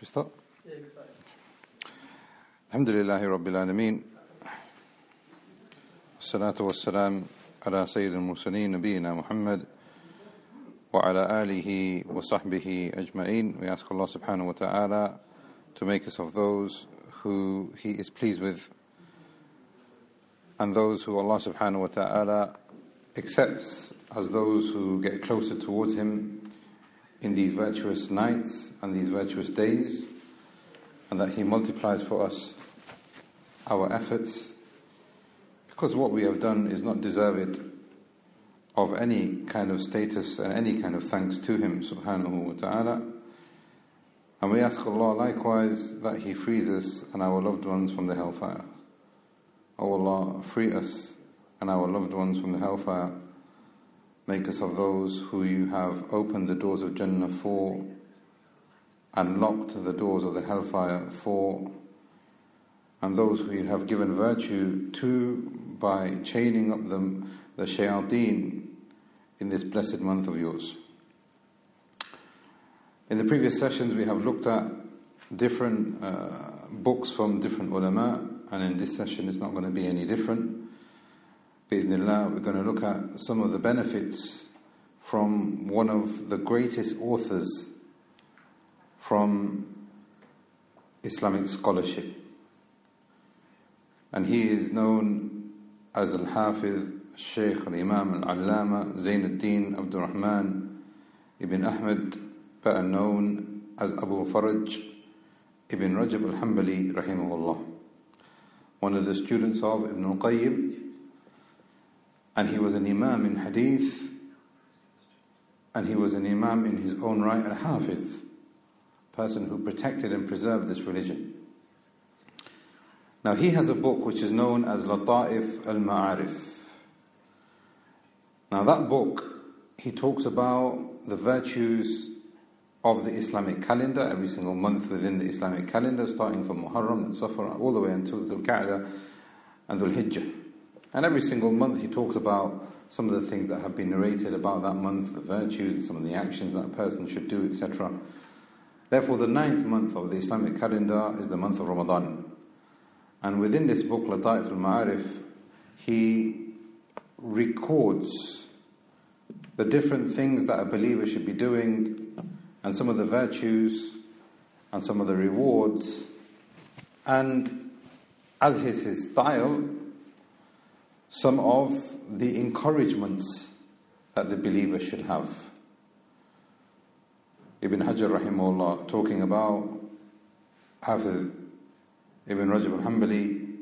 Stop. Alhamdulillahi Rabbil Alameen. Salatu wassalam ala Sayyid al-Mursaleen Nabiyyina Muhammad wa ala alihi wa sahbihi ajma'een. We ask Allah subhanahu wa ta'ala to make us of those who He is pleased with and those who Allah subhanahu wa ta'ala accepts as those who get closer towards Him in these virtuous nights and these virtuous days, and that He multiplies for us our efforts, because what we have done is not deserved of any kind of status and any kind of thanks to Him subhanahu wa ta'ala. And we ask Allah likewise that He frees us and our loved ones from the hellfire. O Allah, free us and our loved ones from the hellfire. Make us of those who You have opened the doors of Jannah for and locked the doors of the hellfire for, and those who You have given virtue to by chaining up the shayateen in this blessed month of Yours. In the previous sessions we have looked at different books from different ulama, and in this session it's not going to be any different. Bi-idhnillah, we're going to look at some of the benefits from one of the greatest authors from Islamic scholarship. And he is known as Al-Hafiz, Shaykh Al-Imam Al-Allama, Zainuddin Abdul Rahman Ibn Ahmad, better known as Abu Faraj Ibn Rajab Al-Hanbali rahimahullah, one of the students of Ibn al-Qayyim. And he was an imam in hadith, and he was an imam in his own right, al-Hafiz, person who protected and preserved this religion. Now he has a book which is known as Lata'if al-Ma'arif. Now that book, he talks about the virtues of the Islamic calendar, every single month within the Islamic calendar, starting from Muharram and Safar all the way until Dhul Qa'dah and Dhul Hijjah. And every single month he talks about some of the things that have been narrated about that month, the virtues, some of the actions that a person should do, etc. Therefore, the 9th month of the Islamic calendar is the month of Ramadan. And within this book, Lata'if al-Ma'arif, he records the different things that a believer should be doing, and some of the virtues, and some of the rewards, and as is his style, some of the encouragements that the believer should have. Ibn Hajar rahimahullah, talking about Hafiz Ibn Rajab al-Hanbali,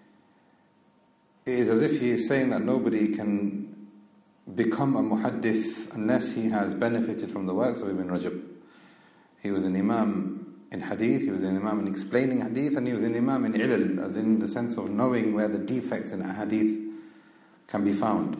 it is as if he is saying that nobody can become a muhaddith unless he has benefited from the works of Ibn Rajab. He was an imam in hadith, he was an imam in explaining hadith, and he was an imam in ilal, as in the sense of knowing where the defects in a hadith can be found.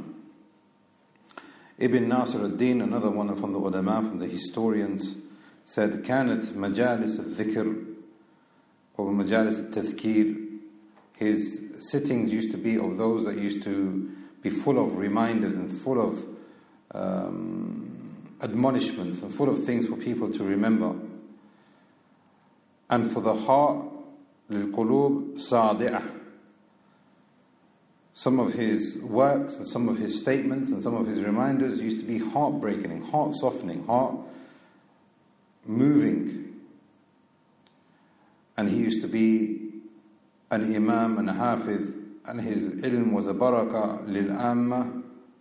Ibn Nasir al-Din, another one from the ulama, from the historians, said, كانت مجالس الذكر or majalis al-tadhkir, his sittings used to be of those that used to be full of reminders and full of admonishments and full of things for people to remember. And for the heart, للقلوب صادعة, some of his works and some of his statements and some of his reminders used to be heart-breaking, heart-softening, heart-moving. And he used to be an imam and a hafiz, and his ilm was a barakah lil-amma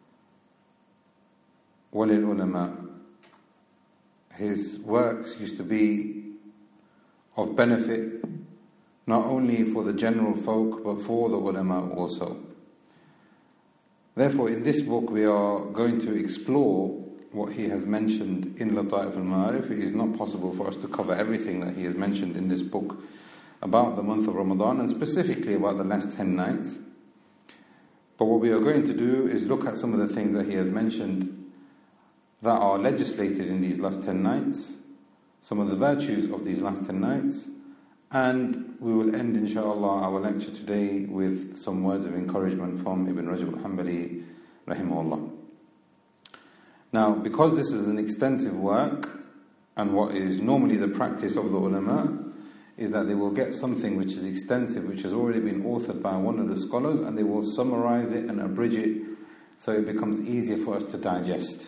wa lil-ulama. His works used to be of benefit not only for the general folk but for the ulama also. Therefore, in this book we are going to explore what he has mentioned in Lata'if al-Ma'arif. It is not possible for us to cover everything that he has mentioned in this book about the month of Ramadan, and specifically about the last 10 nights. But what we are going to do is look at some of the things that he has mentioned that are legislated in these last 10 nights, some of the virtues of these last 10 nights, and we will end inshallah our lecture today with some words of encouragement from Ibn Rajab al-Hanbali rahimahullah. Now, because this is an extensive work, and what is normally the practice of the ulama, is that they will get something which is extensive, which has already been authored by one of the scholars, and they will summarize it and abridge it so it becomes easier for us to digest.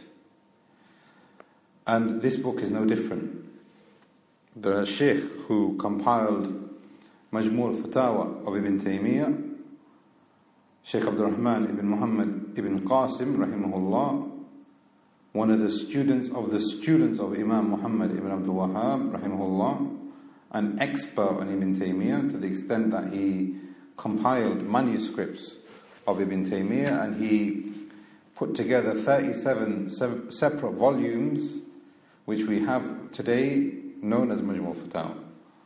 And this book is no different. The Sheikh who compiled Majmu' al-Fatawa of Ibn Taymiyyah, Sheikh Abdul Rahman ibn Muhammad ibn Qasim rahimahullah, one of the students of Imam Muhammad ibn Abdul Wahhab rahimahullah, an expert on Ibn Taymiyyah to the extent that he compiled manuscripts of Ibn Taymiyyah, and he put together 37 separate volumes which we have today known as Majmu' al-Fatawa.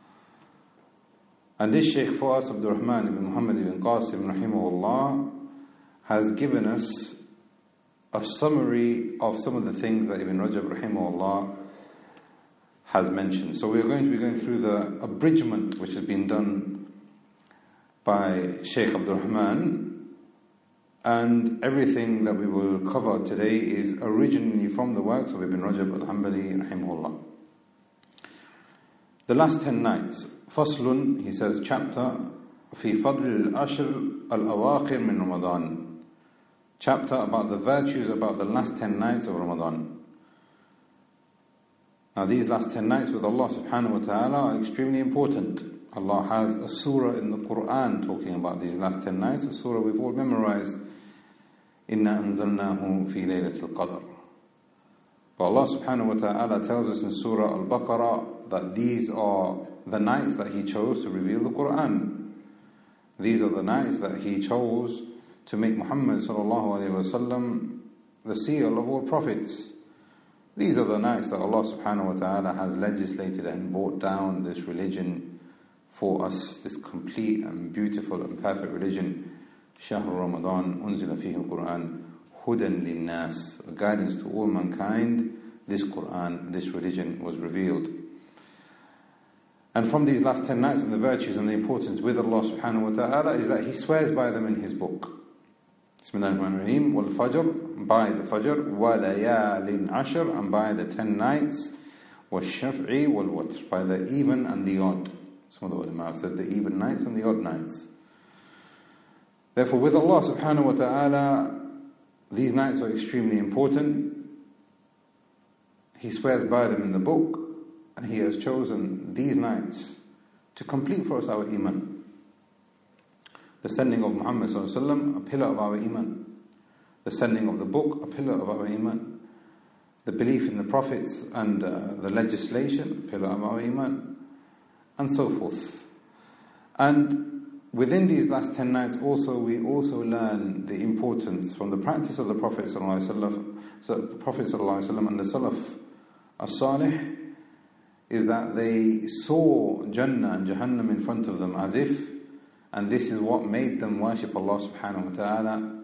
And this Shaykh for us, Abdul Rahman ibn Muhammad ibn Qasim rahimahullah, has given us a summary of some of the things that Ibn Rajab rahimahullah has mentioned. So we're going to be going through the abridgment which has been done by Shaykh Abdul Rahman, and everything that we will cover today is originally from the works of Ibn Rajab al-Hanbali rahimahullah. The last 10 nights, Faslun, he says, chapter, fi fadl al-ashr al-awakhir min Ramadan. Chapter about the virtues about the last 10 nights of Ramadan. Now these last 10 nights with Allah subhanahu wa ta'ala are extremely important. Allah has a surah in the Quran talking about these last 10 nights, a surah we've all memorized. Inna anzalnahu fi Laylah al-Qadr. But Allah subhanahu wa ta'ala tells us in Surah Al-Baqarah that these are the nights that He chose to reveal the Quran. These are the nights that He chose to make Muhammad sallallahu alayhi wa sallam the seal of all prophets. These are the nights that Allah subhanahu wa ta'ala has legislated and brought down this religion for us, this complete and beautiful and perfect religion. Shahr Ramadan unzila fihi al-Quran hudan lin-nas, a guidance to all mankind. This Quran, this religion was revealed. And from these last 10 nights and the virtues and the importance with Allah subhanahu wa ta'ala is that He swears by them in His book. Bismillahir-Rahmanir-Rahim, wal fajr, by the fajr, wa layalin ashr, and by the 10 nights, wal shaf'i wal watr, by the even and the odd. Some of the ulama have said the even nights and the odd nights. Therefore, with Allah subhanahu wa ta'ala, these nights are extremely important. He swears by them in the book, and He has chosen these nights to complete for us our iman. The sending of Muhammad sallallahu alaihi wasallam, a pillar of our iman. The sending of the book, a pillar of our iman. The belief in the prophets and the legislation, a pillar of our iman, and so forth. And within these last 10 nights also, we also learn the importance from the practice of the Prophet sallallahu alaihi wasallam and the Salaf as-Salih, is that they saw Jannah and Jahannam in front of them as if, and this is what made them worship Allah subhanahu wa ta'ala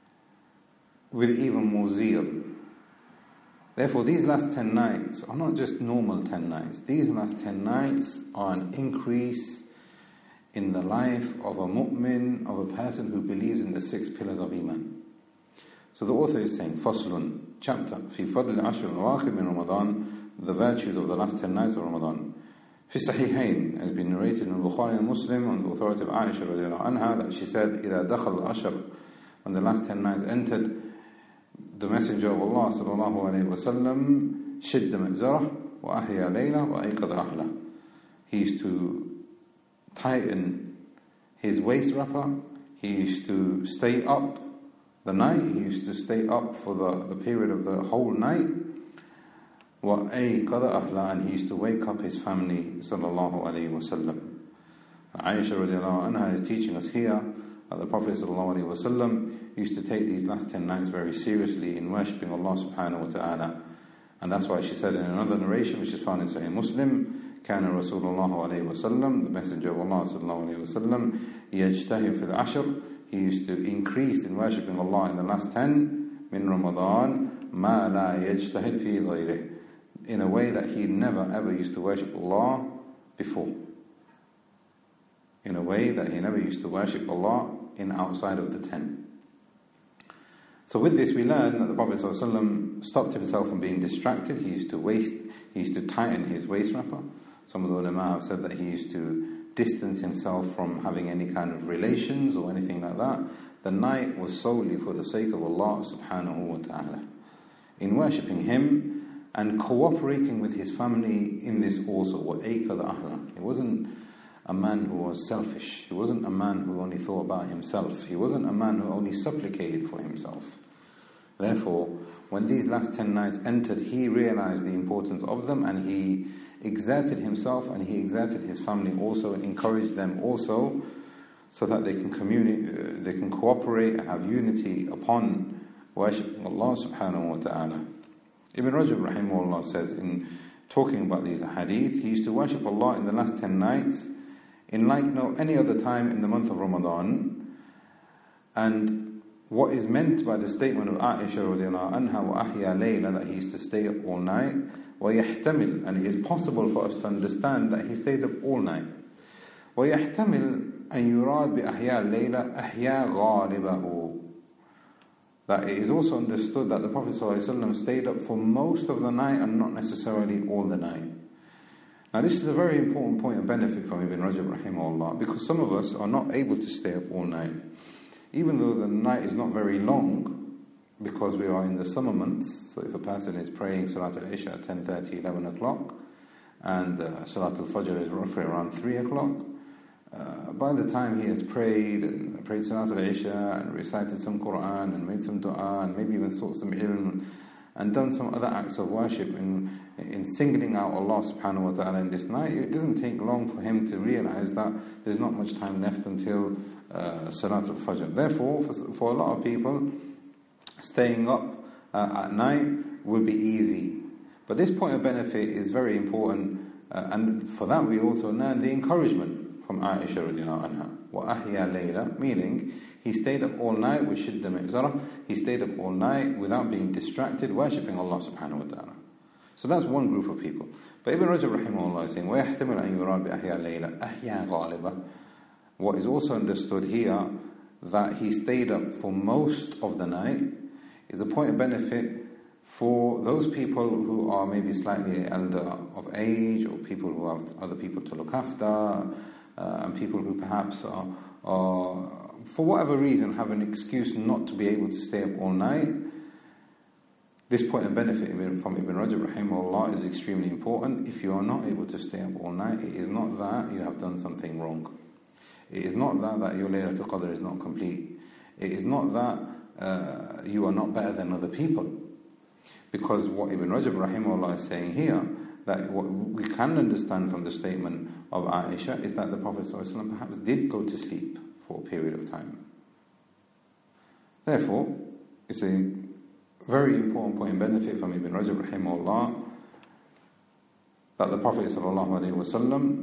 with even more zeal. Therefore, these last 10 nights are not just normal 10 nights. These last 10 nights are an increase in the life of a mu'min, of a person who believes in the 6 pillars of Iman. So the author is saying, Faslun, chapter, fi fadl al-ashr al-awakhir min Ramadan, the virtues of the last 10 nights of Ramadan. Fi Sahihain, has been narrated in Bukhari and Muslim on the authority of Aisha radiallahu anha, that she said, إِذَا دَخَلَ الْعَشْرِ, when the last 10 nights entered, the Messenger of Allah sallallahu alayhi wa sallam شِدَّ مِئْزَرَهُ وَأَحْيَا لَيْلَهُ وَأَيْقَظَ أَهْلَهُ. He used to tighten his waist wrapper, he used to stay up the night, he used to stay up for the period of the whole night. وَأَيْقَظَ أَهْلَهُ, and he used to wake up his family sallallahu alayhi wa sallam. Aisha radiallahu anha is teaching us here that the Prophet sallallahu alayhi wa sallam used to take these last 10 nights very seriously in worshipping Allah subhanahu wa ta'ala. And that's why she said in another narration, which is found in Sahih Muslim, كان رسول الله عليه وسلم, the Messenger of Allah sallallahu alayhi wa sallam, يجتهد في العشر, he used to increase in worshipping Allah in the last 10 min Ramadan, ما لا يجتهد في غيره, in a way that he never ever used to worship Allah before. In a way that he never used to worship Allah in outside of the 10. So with this we learn that the Prophet ﷺ stopped himself from being distracted. He used to tighten his waist wrapper. Some of the ulama have said that he used to distance himself from having any kind of relations or anything like that. The night was solely for the sake of Allah subhanahu wa ta'ala, in worshipping Him and cooperating with his family in this also. He wasn't a man who was selfish. He wasn't a man who only thought about himself. He wasn't a man who only supplicated for himself. Therefore, when these last 10 nights entered, he realized the importance of them, and he exerted himself and he exerted his family also, and encouraged them also, so that they can cooperate and have unity upon worshipping Allah subhanahu wa ta'ala. Ibn Rajab rahimahullah says, in talking about these hadith, he used to worship Allah in the last 10 nights in like no any other time in the month of Ramadan. And what is meant by the statement of Aisha radiallahu anha wa ahya Laylah, that he used to stay up all night, وَيَحْتَمِلْ, and it is possible for us to understand that he stayed up all night. وَيَحْتَمِلْ أَنْ يُرَادْ بِأَحْيَاءِ اللَّيْلَةِ أَحْيَاء غَالِبَهُ, that it is also understood that the Prophet ﷺ stayed up for most of the night and not necessarily all the night. Now this is a very important point of benefit from Ibn Rajab rahimahullah, because some of us are not able to stay up all night. Even though the night is not very long, because we are in the summer months. So if a person is praying Salat al-Isha at 10:30, 11 o'clock, and Salat al-Fajr is roughly around 3 o'clock, by the time he has prayed Salat al-Isha and recited some Quran and made some dua and maybe even sought some ilm and done some other acts of worship in singling out Allah subhanahu wa ta'ala in this night, it doesn't take long for him to realize that there's not much time left until Salat al-Fajr. Therefore, for a lot of people, staying up at night will be easy. But this point of benefit is very important, and for that we also learn the encouragement from Aisha radiallahu anha. وَأَحْيَا Laylah, meaning he stayed up all night with shidda mi'zarah, he stayed up all night without being distracted, worshipping Allah subhanahu wa ta'ala. So that's one group of people. But Ibn Rajab rahimahullah is saying, وَيَحْتَمِلْ أَنْ يُرَادْ بِأَحْيَا Laylah أَحْيَا غَالِبًا. What is also understood here, that he stayed up for most of the night, is a point of benefit for those people who are maybe slightly elder of age, or people who have other people to look after, and people who perhaps are, for whatever reason, have an excuse not to be able to stay up all night. This point of benefit from Ibn Rajab rahimahullah is extremely important. If you are not able to stay up all night, it is not that you have done something wrong. It is not that your Laylah al-Qadr is not complete. It is not that you are not better than other people. Because what Ibn Rajab rahimahullah is saying here, that what we can understand from the statement of Aisha, is that the Prophet ﷺ perhaps did go to sleep for a period of time. Therefore, it's a very important point of benefit from Ibn Rajab rahimahullah, that the Prophet ﷺ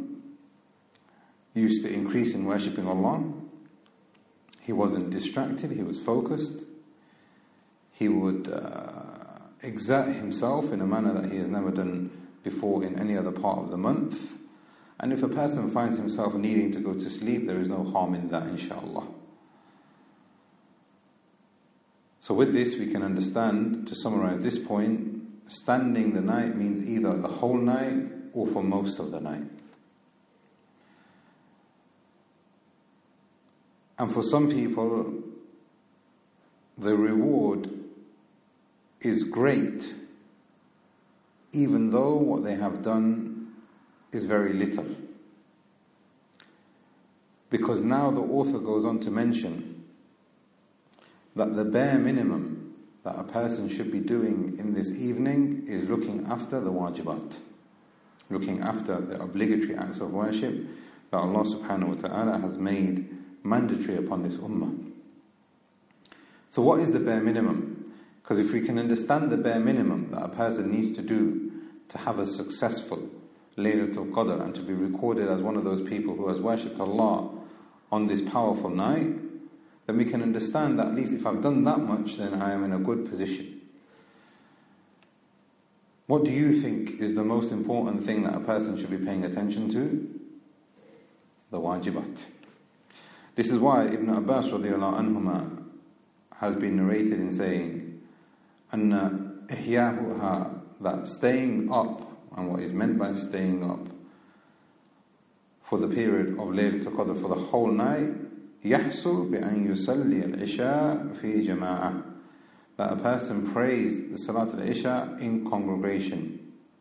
used to increase in worshipping Allah. He wasn't distracted, he was focused. He would exert himself in a manner that he has never done before in any other part of the month. And if a person finds himself needing to go to sleep, there is no harm in that, inshallah. So with this we can understand, to summarize this point, standing the night means either the whole night or for most of the night. And for some people, the reward is great, even though what they have done is very little. Because now the author goes on to mention that the bare minimum that a person should be doing in this evening is looking after the wajibat, looking after the obligatory acts of worship that Allah subhanahu wa ta'ala has made mandatory upon this ummah. So what is the bare minimum? Because if we can understand the bare minimum that a person needs to do to have a successful Laylah al-Qadr and to be recorded as one of those people who has worshipped Allah on this powerful night, then we can understand that at least if I've done that much, then I am in a good position. What do you think is the most important thing that a person should be paying attention to? The wajibat. This is why Ibn Abbas radiallahu anhuma has been narrated in saying, Anna ihyahuha, that staying up, and what is meant by staying up for the period of Laylatul Qadr, for the whole night, يحصل بأن يصلي العشاء في جماعة, that a person prays the Salat al-Isha in congregation.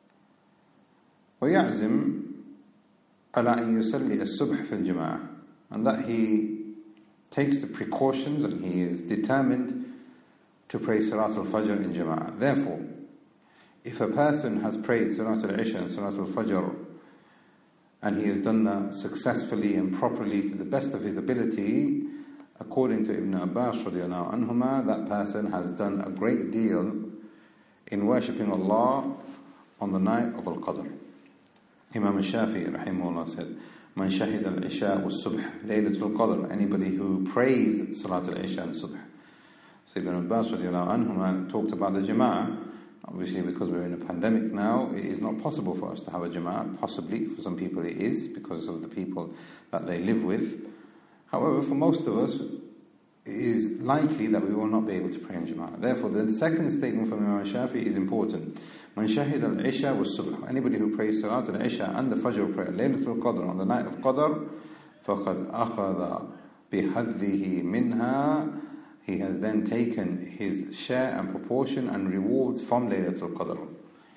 ويعزم على أن يصلي الصبح في الجماعة, and that he takes the precautions and he is determined to pray Salat al-Fajr in Jama'ah. Therefore, if a person has prayed Salat al-Isha and Salat al-Fajr, and he has done that successfully and properly to the best of his ability, according to Ibn Abbas radiyallahu anhuma, that person has done a great deal in worshipping Allah on the night of al-Qadr. Imam al-Shafi'i rahimahullah said, Man shahid al-Isha was-subh Laylatul Qadr, anybody who prays Salat al-Isha and Subh. So Ibn Abbas radiyallahu anhuma talked about the Jama'ah. Obviously, because we're in a pandemic now, it is not possible for us to have a Jama'ah. Possibly, for some people it is, because of the people that they live with. However, for most of us, it is likely that we will not be able to pray in Jama'ah. Therefore, the second statement from Imam Shafi'i is important. Man shahid al-Isha was-subh, anybody who prays Salat al-Isha and the Fajr prayer, Laylatul Qadr, on the night of Qadr, فَقَدْ أَخَذَ بِحَذِّهِ مِنْهَا, he has then taken his share and proportion and rewards from Laylatul Qadr.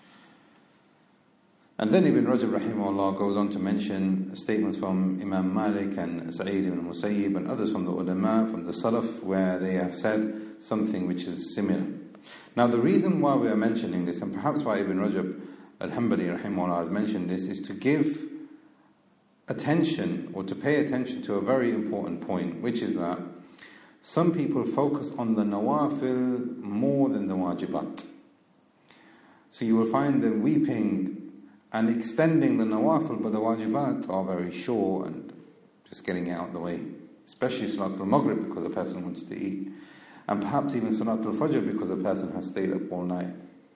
And then Ibn Rajab rahimahullah goes on to mention statements from Imam Malik and Sa'id ibn Musayyib and others from the ulama, from the Salaf, where they have said something which is similar. Now the reason why we are mentioning this, and perhaps why Ibn Rajab al-Hanbali rahimahullah has mentioned this, is to give attention, or to pay attention to a very important point, which is that some people focus on the nawafil more than the wajibat. So you will find them weeping and extending the nawafil, but the wajibat are very short and just getting it out of the way. Especially Salatul Maghrib, because a person wants to eat. And perhaps even Salatul Fajr, because a person has stayed up all night.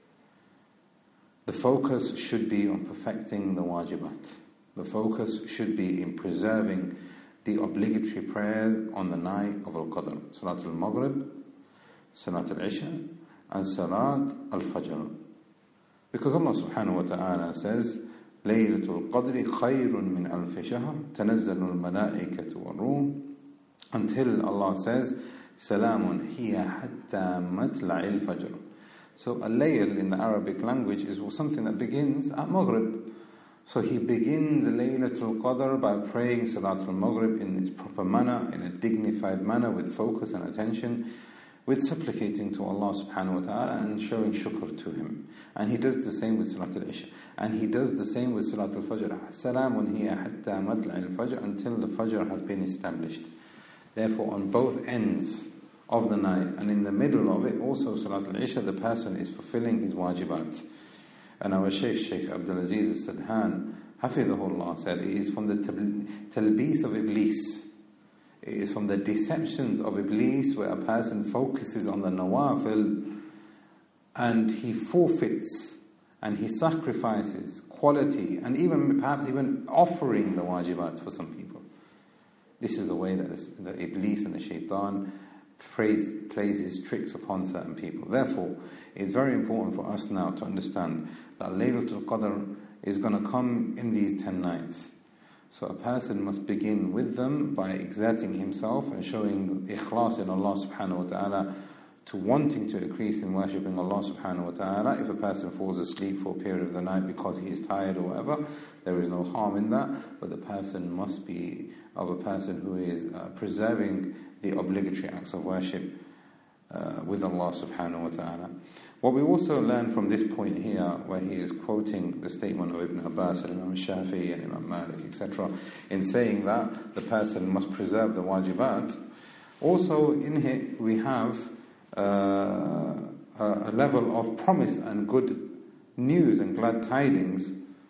The focus should be on perfecting the wajibat. The focus should be in preserving the obligatory prayers on the night of al-Qadr. Salatul Maghrib, Salatul Isha, and Salat al-Fajr. Because Allah subhanahu wa ta'ala says, Laylatul Qadri khayrun min alfi shahr, tanazzalu al-malaikatu wal-ruh, until Allah says, Salamun hiya hatta matla'il fajr. So a layl in the Arabic language is something that begins at Maghrib. So he begins Laylatul Qadr by praying Salatul Maghrib in its proper manner, in a dignified manner, with focus and attention, with supplicating to Allah subhanahu wa ta'ala and showing shukr to Him. And he does the same with Salatul Isha. And he does the same with Salatul Fajr. Salamun hiya hatta matla'il fajr, until the Fajr has been established. Therefore, on both ends of the night and in the middle of it, also Salatul Isha, the person is fulfilling his wajibat. And our Shaykh Abdul Aziz al-Sadhan, Hafidhahullah, said it is from the talbis of Iblis. It is from the deceptions of Iblis, where a person focuses on the nawafil and he forfeits and he sacrifices quality and even perhaps even offering the wajibat for some people. This is the way that the Iblis and the Shaitan plays his tricks upon certain people. Therefore, it's very important for us now to understand that Laylatul Qadr is going to come in these 10 nights. So a person must begin with them by exerting himself and showing ikhlas in Allah subhanahu wa ta'ala, to wanting to increase in worshipping Allah subhanahu wa ta'ala. If a person falls asleep for a period of the night because he is tired or whatever, there is no harm in that, but the person must be of a person who is preserving the obligatory acts of worship with Allah subhanahu wa ta'ala. What we also learn from this point here, where he is quoting the statement of Ibn Abbas and Imam Shafi'i and Imam Malik, etc., in saying that the person must preserve the wajibat, also in here we have a level of promise and good news and glad tidings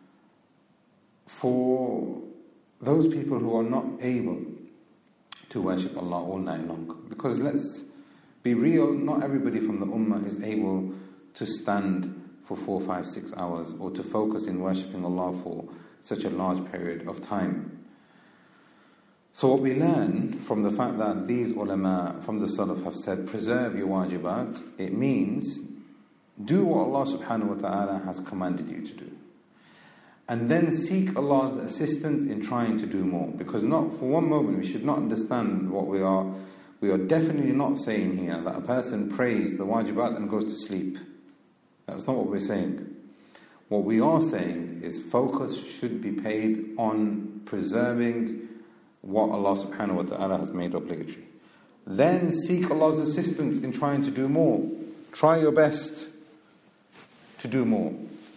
for those people who are not able to worship Allah all night long. Because let's be real, not everybody from the Ummah is able to stand for 4, 5, 6 hours or to focus in worshipping Allah for such a large period of time. So what we learn from the fact that these ulama from the Salaf have said, preserve your wajibat, it means do what Allah subhanahu wa ta'ala has commanded you to do. And then seek Allah's assistance in trying to do more. Because not for one moment we should not understand what we are definitely not saying here that a person prays the wajibat and goes to sleep. That's not what we're saying. What we are saying is focus should be paid on preserving what Allah subhanahu wa ta'ala has made obligatory. Then seek Allah's assistance in trying to do more. Try your best to do more.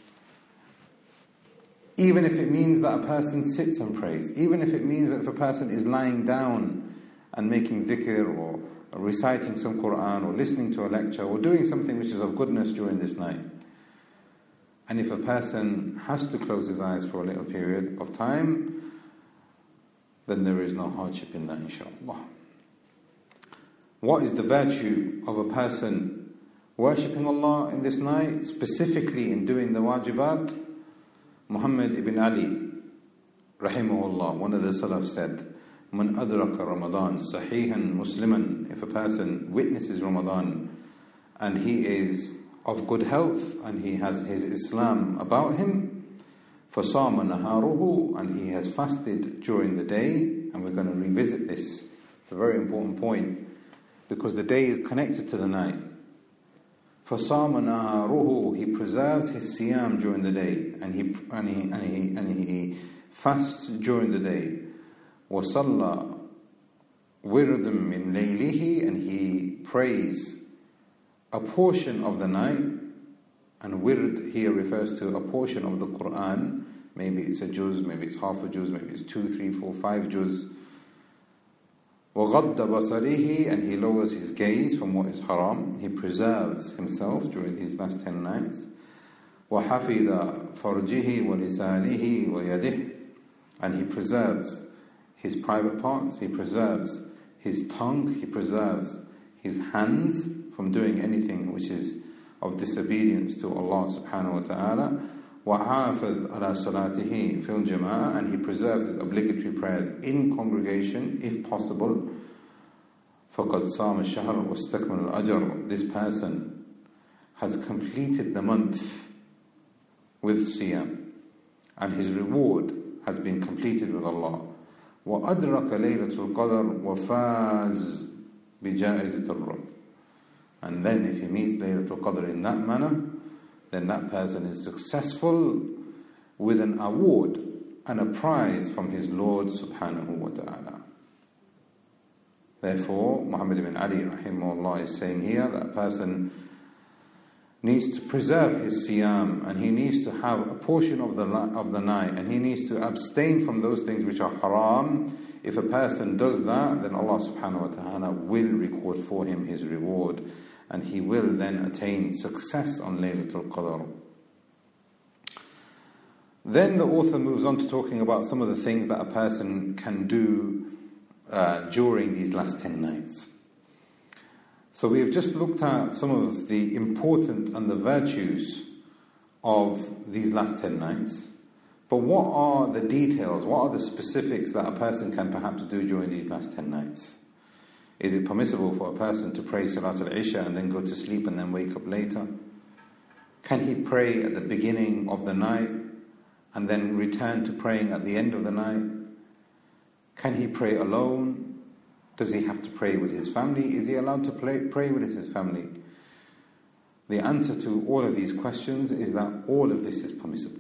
Even if it means that a person sits and prays. Even if it means that if a person is lying down and making dhikr or reciting some Quran or listening to a lecture or doing something which is of goodness during this night. And if a person has to close his eyes for a little period of time, then there is no hardship in that, inshaAllah. What is the virtue of a person worshipping Allah in this night, specifically in doing the wajibat? Muhammad ibn Ali, rahimahullah, one of the Salaf said, Man adraka Ramadan sahihan musliman, if a person witnesses Ramadan and he is of good health and he has his Islam about him, فَصَامَ نَهَارُهُ, and he has fasted during the day, and we're going to revisit this. It's a very important point because the day is connected to the night. فَصَامَ نَهَارُهُ, he preserves his siyam during the day, and he fasts during the day. وَصَلَّى وِرْدٌ مِّن لَيْلِهِ, and he prays a portion of the night. And wird here refers to a portion of the Quran. Maybe it's a juz, maybe it's half a juz, maybe it's 2, 3, 4, 5 juz. وَغَضَّ بَصَرِهِ, and he lowers his gaze from what is haram. He preserves himself during these last 10 nights. وَحَفِظَ فَرْجِهِ وَلِسَانِهِ وَيَدِهِ, and he preserves his private parts, he preserves his tongue, he preserves his hands from doing anything which is of disobedience to Allah subhanahu wa ta'ala. وَحَافِظْ عَلَى صَلَاتِهِ فِي الْجَمَاعَةِ, and he preserves his obligatory prayers in congregation if possible. فَقَدْ صَامَ الشَّهْرَ وَاسْتَكْمَلَ الْأَجْرَ, this person has completed the month with siyam and his reward has been completed with Allah. وَأَدْرَكَ لَيْلَةُ الْقَدْرِ وَفَازْ بِجَائِزَةِ الرَّبِّ, and then if he meets Laylatul Qadr in that manner, then that person is successful with an award and a prize from his Lord subhanahu wa ta'ala. Therefore, Muhammad ibn Ali rahimahullah is saying here that a person needs to preserve his siyam, and he needs to have a portion of the night, and he needs to abstain from those things which are haram. If a person does that, then Allah subhanahu wa ta'ala will record for him his reward, and he will then attain success on Laylatul Qadr. Then the author moves on to talking about some of the things that a person can do during these last 10 nights. So we have just looked at some of the important and the virtues of these last 10 nights. But what are the details, what are the specifics that a person can perhaps do during these last 10 nights? Is it permissible for a person to pray Salat al-Isha and then go to sleep and then wake up later? Can he pray at the beginning of the night and then return to praying at the end of the night? Can he pray alone? Does he have to pray with his family? Is he allowed to pray with his family? The answer to all of these questions is that all of this is permissible.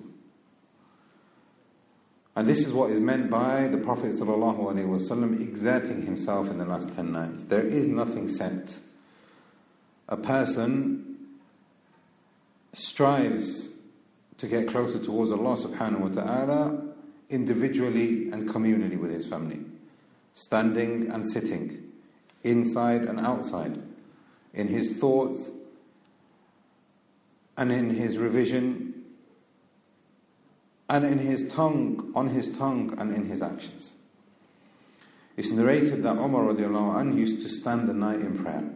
And this is what is meant by the Prophet ﷺ exerting himself in the last 10 nights. There is nothing set. A person strives to get closer towards Allah subhanahu wa ta'ala individually and communally with his family, standing and sitting, inside and outside, in his thoughts and in his revision, and in his tongue, on his tongue and in his actions. It's narrated that Umar radiallahu anhu used to stand the night in prayer.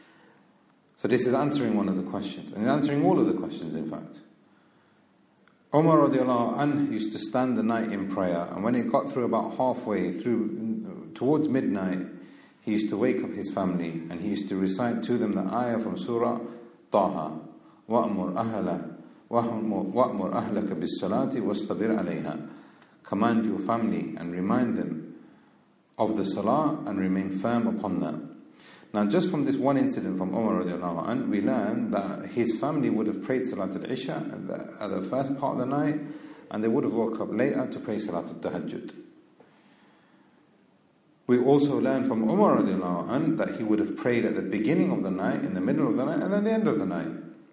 So this is answering one of the questions, and answering all of the questions in fact. Umar radiallahu anhu used to stand the night in prayer, and when it got through about halfway through, towards midnight, he used to wake up his family and he used to recite to them the ayah from Surah Taha, وَأْمُرْ أَهْلَكَ بِالصَّلَاةِ وَاسْتَبِرْ عَلَيْهَا. Command your family and remind them of the salah and remain firm upon that. Now, just from this one incident from Umar radiallahu anhu, we learn that his family would have prayed Salat al-Isha at the first part of the night, and they would have woke up later to pray Salat al-Tahajjud. We also learn from Umar radiallahu anhu that he would have prayed at the beginning of the night, in the middle of the night, and then the end of the night.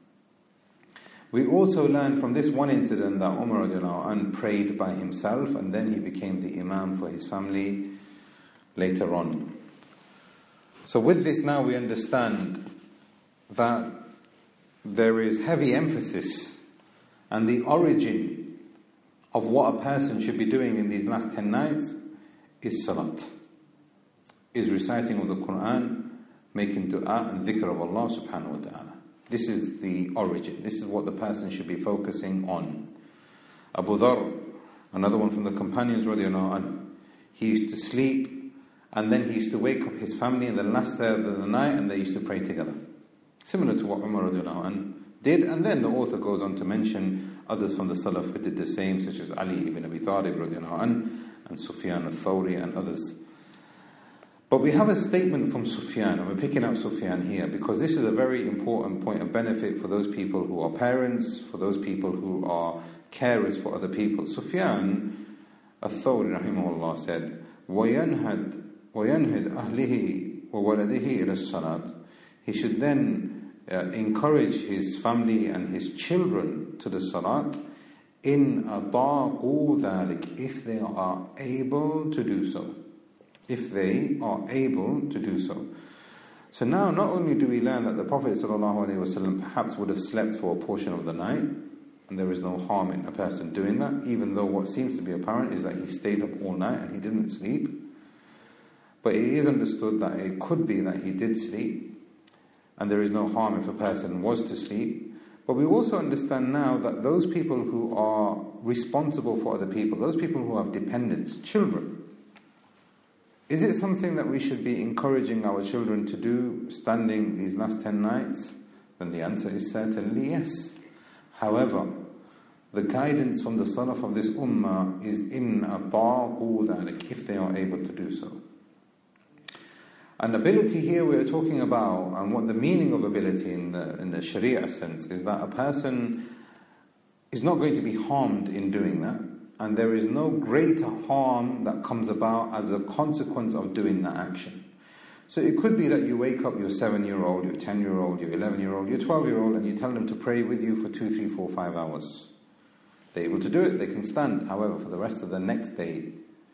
We also learn from this one incident that Umar radiallahu anhu prayed by himself, and then he became the imam for his family later on. So with this now we understand that there is heavy emphasis, and the origin of what a person should be doing in these last 10 nights is salat, is reciting of the Quran, making dua and dhikr of Allah subhanahu wa ta'ala. This is the origin. This is what the person should be focusing on. Abu Dharr, another one from the companions radiallahu anhu, he used to sleep and then he used to wake up his family in the last third of the night and they used to pray together. Similar to what Umar radiallahu anhu did. And then the author goes on to mention others from the Salaf who did the same, such as Ali ibn Abi Talib radiallahu anhu and Sufyan al-Thawri and others. But we have a statement from Sufyan, and we're picking out Sufyan here because this is a very important point of benefit for those people who are parents, for those people who are carers for other people. Sufyan al-Thawri rahimahullah said, وَيَنْهَدْ أَهْلِهِ وَوَلَدِهِ إِلَى الصَّلَاةِ. He should then encourage his family and his children to the salat in أَطَاقُوا ذَلِكَ, if they are able to do so. If they are able to do so. So now not only do we learn that the Prophet ﷺ perhaps would have slept for a portion of the night, and there is no harm in a person doing that, even though what seems to be apparent is that he stayed up all night and he didn't sleep. But it is understood that it could be that he did sleep, and there is no harm if a person was to sleep. But we also understand now that those people who are responsible for other people, those people who have dependents, children, is it something that we should be encouraging our children to do, standing these last 10 nights? Then the answer is certainly yes. However, the guidance from the Salaf of this ummah is in ata'u dhalik, if they are able to do so. And ability here we are talking about, and what the meaning of ability in the Sharia sense, is that a person is not going to be harmed in doing that. And there is no greater harm that comes about as a consequence of doing that action. So it could be that you wake up your 7-year-old, your 10-year-old, your 11-year-old, your 12-year-old, and you tell them to pray with you for 2, 3, 4, 5 hours. They're able to do it, they can stand. However, for the rest of the next day,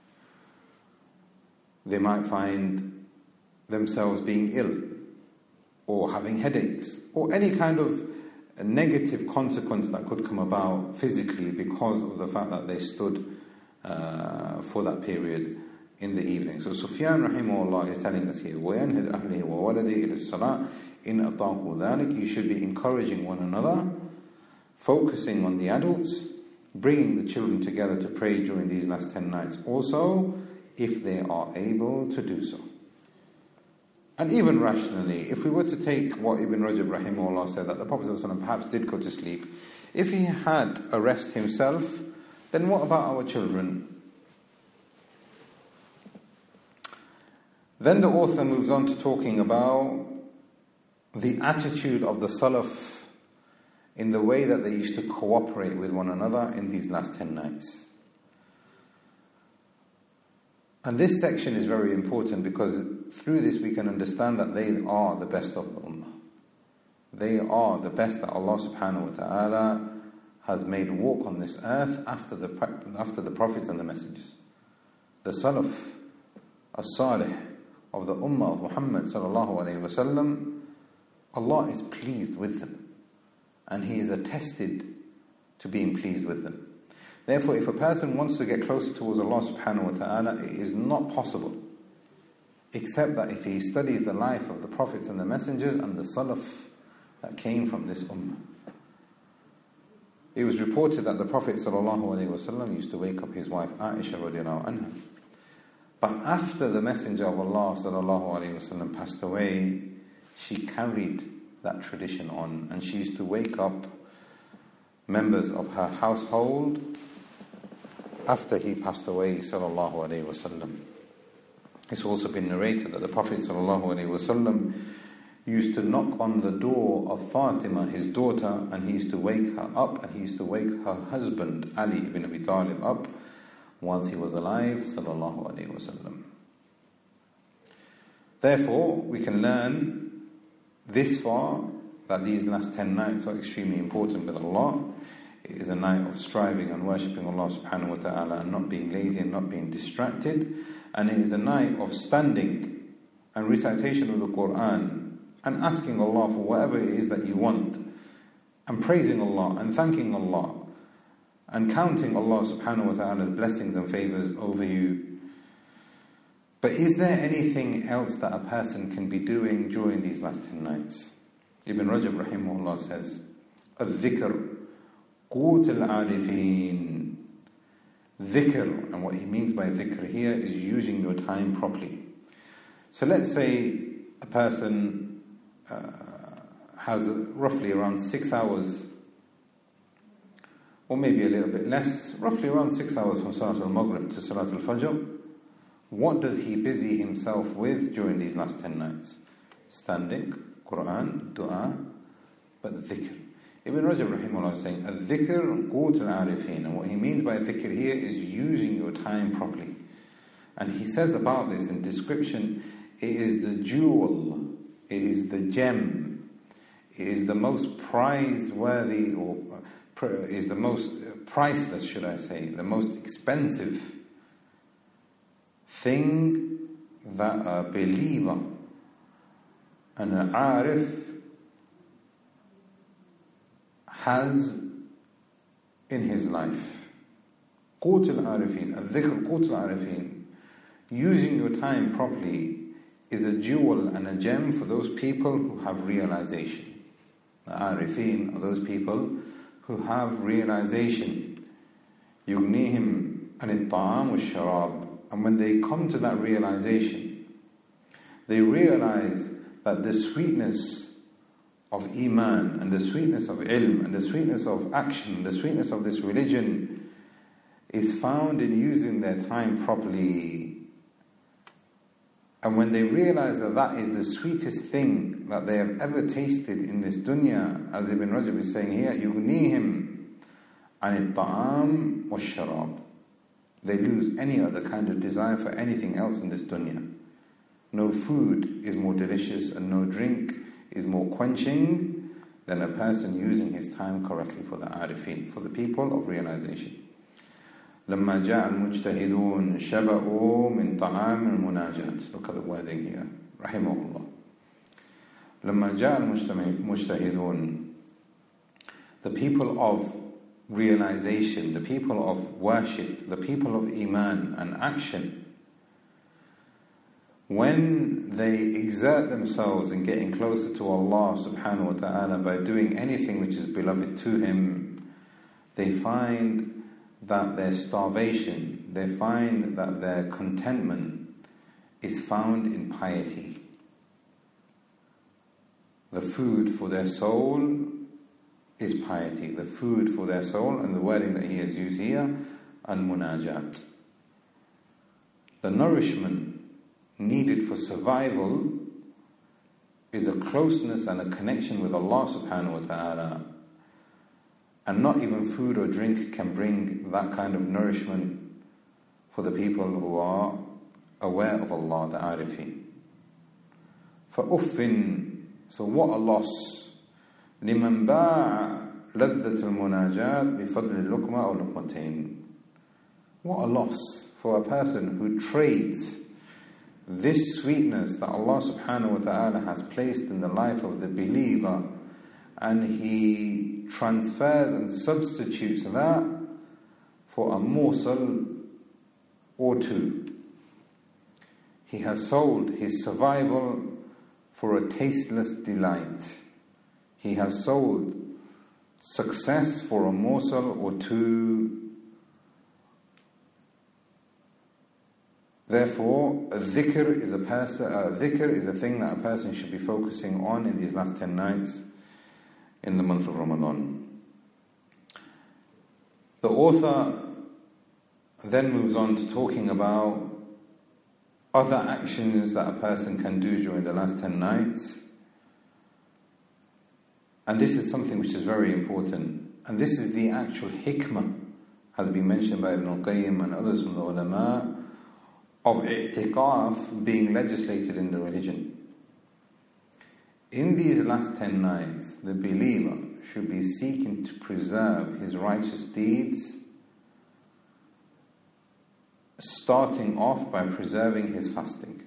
they might find themselves being ill, or having headaches, or any kind of a negative consequence that could come about physically because of the fact that they stood for that period in the evening. So Sufyan rahimahullah is telling us here, وَيَنْهِدْ أَهْلِهِ وَوَلَدِهِ إِلَى الصَّلَاةِ إِنْ أَطَاقُوا ذَلِكَ. You should be encouraging one another, focusing on the adults, bringing the children together to pray during these last 10 nights also, if they are able to do so. And even rationally, if we were to take what Ibn Rajab rahimahullah said, that the Prophet ﷺ perhaps did go to sleep, if he had a rest himself, then what about our children? Then the author moves on to talking about the attitude of the Salaf in the way that they used to cooperate with one another in these last 10 nights. And this section is very important because through this we can understand that they are the best of the ummah. They are the best that Allah subhanahu wa ta'ala has made walk on this earth after the prophets and the messengers. The Salaf, as-Salih of the ummah of Muhammad sallallahu alayhi wa sallam, Allah is pleased with them. And He is attested to being pleased with them. Therefore, if a person wants to get closer towards Allah subhanahu wa ta'ala, it is not possible except that if he studies the life of the prophets and the messengers and the Salaf that came from this ummah. It was reported that the Prophet ﷺ used to wake up his wife Aisha radiallahu anha. But after the Messenger of Allah ﷺ passed away, she carried that tradition on, and she used to wake up members of her household after he passed away ﷺ. It's also been narrated that the Prophet ﷺ used to knock on the door of Fatima, his daughter, and he used to wake her up, and he used to wake her husband Ali ibn Abi Talib up once he was alive ﷺ. Therefore, we can learn this far that these last 10 nights are extremely important with Allah. It is a night of striving and worshipping Allah subhanahu wa ta'ala and not being lazy and not being distracted. And it is a night of standing and recitation of the Quran and asking Allah for whatever it is that you want, and praising Allah and thanking Allah and counting Allah subhanahu wa ta'ala's blessings and favors over you. But is there anything else that a person can be doing during these last 10 nights? Ibn Rajab rahimahullah says, al-Dhikr qut al-arifin. Dhikr, and what he means by dhikr here is using your time properly. So let's say a person has roughly around 6 hours, or maybe a little bit less, roughly around 6 hours from Salat al-Maghrib to Salat al-Fajr. What does he busy himself with during these last 10 nights? Standing, Quran, dua, but dhikr. Ibn Rajab rahimahullah is saying, al-dhikr qut al-arifin. And what he means by dhikr here is using your time properly. And he says about this in description, it is the jewel, it is the gem, it is the most prize-worthy, or is the most priceless, should I say, the most expensive thing that a believer and an arif has in his life. Qut al-arifin, al-dhikr qut al-arifin. Using your time properly is a jewel and a gem for those people who have realization. The arifin are those people who have realization. Yughnihim an-ta'am wa-sharab. And when they come to that realization, they realize that the sweetness of iman and the sweetness of ilm and the sweetness of action and the sweetness of this religion is found in using their time properly. And when they realize that that is the sweetest thing that they have ever tasted in this dunya, as Ibn Rajab is saying here, يُغْنِيهِمْ عَنِ الطَّعَامِ وَالشَّرَابِ. They lose any other kind of desire for anything else in this dunya. No food is more delicious and no drink is more quenching than a person using his time correctly for the arifin, for the people of realization. لما جاء المجتهدون شبعوا من طعام المناجات. Look at the wording here. رحمه الله. لما جاء المجتهدون. The people of realization, the people of worship, the people of iman and action, when they exert themselves in getting closer to Allah subhanahu wa ta'ala by doing anything which is beloved to Him, they find that their starvation, they find that their contentment is found in piety. The food for their soul is piety. The food for their soul, and the wording that he has used here, al-munajat. The nourishment needed for survival is a closeness and a connection with Allah subhanahu wa ta'ala. And not even food or drink can bring that kind of nourishment for the people who are aware of Allah, the arifin. فَأُفٍّ. So what a loss. لمن باع لذة المناجاة بفضل اللقمة أو لقمتين. What a loss for a person who trades this sweetness that Allah subhanahu wa ta'ala has placed in the life of the believer, and he transfers and substitutes that for a morsel or two. He has sold his survival for a tasteless delight. He has sold success for a morsel or two. Therefore, a dhikr is a thing that a person should be focusing on in these last 10 nights in the month of Ramadan. The author then moves on to talking about other actions that a person can do during the last 10 nights. And this is something which is very important. And this is the actual hikmah, has been mentioned by Ibn Qayyim and others from the ulama, of i'tikaf being legislated in the religion. In these last 10 nights, the believer should be seeking to preserve his righteous deeds, starting off by preserving his fasting.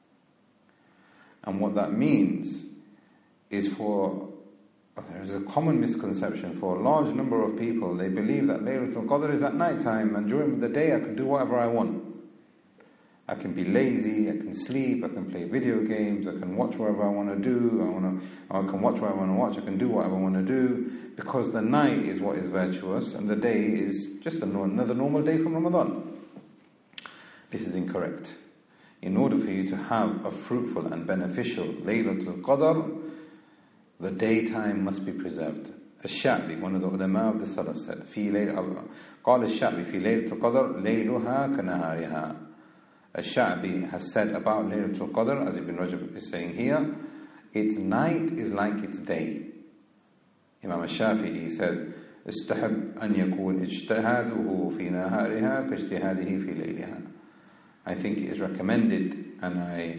And what that means is there is a common misconception for a large number of people. They believe that Laylatul Qadr is at night time, and during the day I can do whatever I want. I can be lazy, I can sleep, I can play video games, I can watch whatever I want to do, I can watch what I want to watch, I can do whatever I want to do, because the night is what is virtuous and the day is just another normal day from Ramadan. This is incorrect. In order for you to have a fruitful and beneficial Laylatul Qadr, the daytime must be preserved. Al-Sha'bi, one of the ulama of the Salaf, said, قال الشعبي في ليلة القدر ليلها كنهارها. Al-Sha'bi has said about Laylatul Qadr, as Ibn Rajab is saying here, its night is like its day. Imam al-Shafi'i says, استحب أن يكون اجتهاده في نهارها كاجتهاده في ليلها. I think it is recommended, and I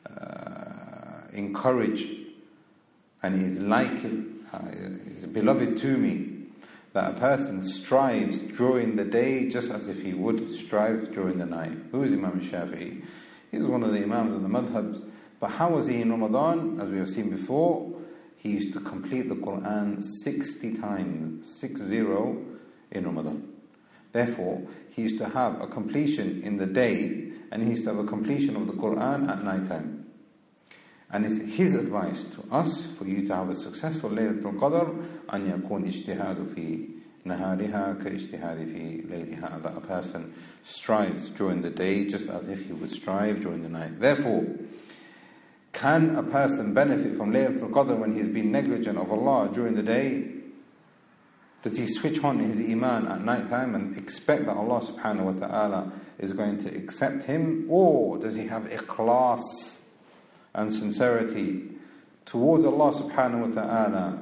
encourage, and is like it, is beloved to me, that a person strives during the day just as if he would strive during the night. Who is Imam al-Shafi'i? He was one of the Imams of the Madhabs. But how was he in Ramadan? As we have seen before, he used to complete the Quran 60 times, 60 in Ramadan. Therefore, he used to have a completion in the day, and he used to have a completion of the Quran at night time. And it's his advice to us, for you to have a successful Laylatul Qadr, أن يكون اجتهاد في نهارها كاجتهاد في ليلها, that a person strives during the day just as if he would strive during the night. Therefore, can a person benefit from Laylatul Qadr when he has been negligent of Allah during the day? Does he switch on his iman at night time and expect that Allah subhanahu wa ta'ala is going to accept him? Or does he have ikhlas and sincerity towards Allah subhanahu wa ta'ala,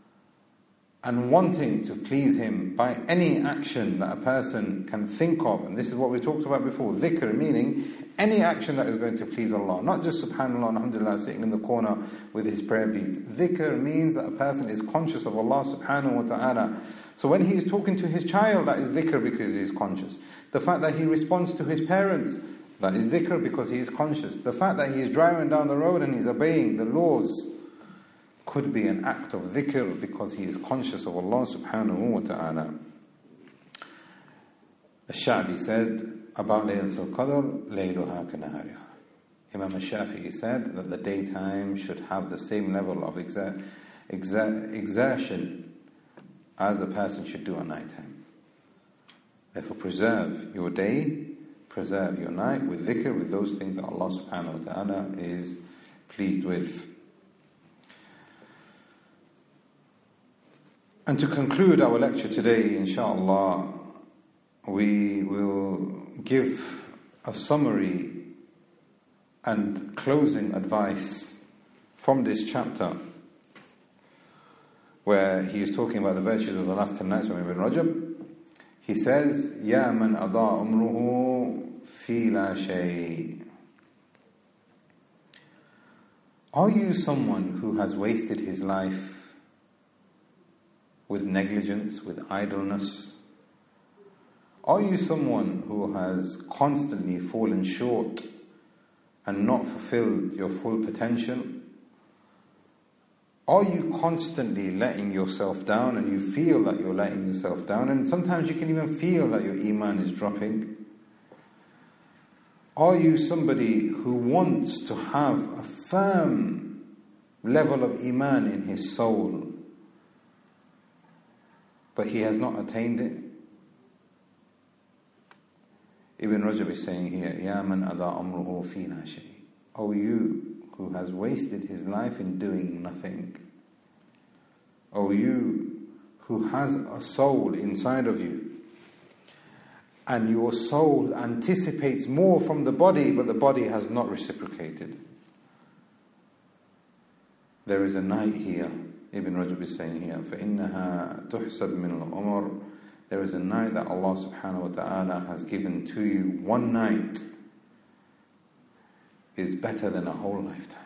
and wanting to please him by any action that a person can think of? And this is what we talked about before, dhikr, meaning any action that is going to please Allah, not just subhanallah, alhamdulillah, sitting in the corner with his prayer beads. Dhikr means that a person is conscious of Allah subhanahu wa ta'ala. So when he is talking to his child, that is dhikr because he is conscious. The fact that he responds to his parents, that is dhikr because he is conscious. The fact that he is driving down the road and he is obeying the laws could be an act of dhikr because he is conscious of Allah subhanahu wa ta'ala. Al-Sha'bi said about Laylatul Qadr, Layluha kanahariha. Imam al-Shafi'i said that the daytime should have the same level of exertion as a person should do at night time. Therefore, preserve your day, preserve your night with dhikr, with those things that Allah subhanahu wa ta'ala is pleased with. And to conclude our lecture today, inshaAllah, we will give a summary and closing advice from this chapter, where he is talking about the virtues of the last 10 nights from Ibn Rajab. He says, يَا مَنْ أَضَاءَ أُمْرُهُ فِي لَا شَيْءٍ. Are you someone who has wasted his life with negligence, with idleness? Are you someone who has constantly fallen short and not fulfilled your full potential? Are you constantly letting yourself down, and you feel that you're letting yourself down, and sometimes you can even feel that your iman is dropping? Are you somebody who wants to have a firm level of iman in his soul, but he has not attained it. Ibn Rajab is saying here, Ya man ada amruhu fina shay. O you who has wasted his life in doing nothing. O you who has a soul inside of you, and your soul anticipates more from the body, but the body has not reciprocated. There is a night here, Ibn Rajab is saying here, فَإِنَّهَا تُحْسَبْ مِنَ الْأُمَرِ. There is a night that Allah subhanahu wa ta'ala has given to you. One night is better than a whole lifetime.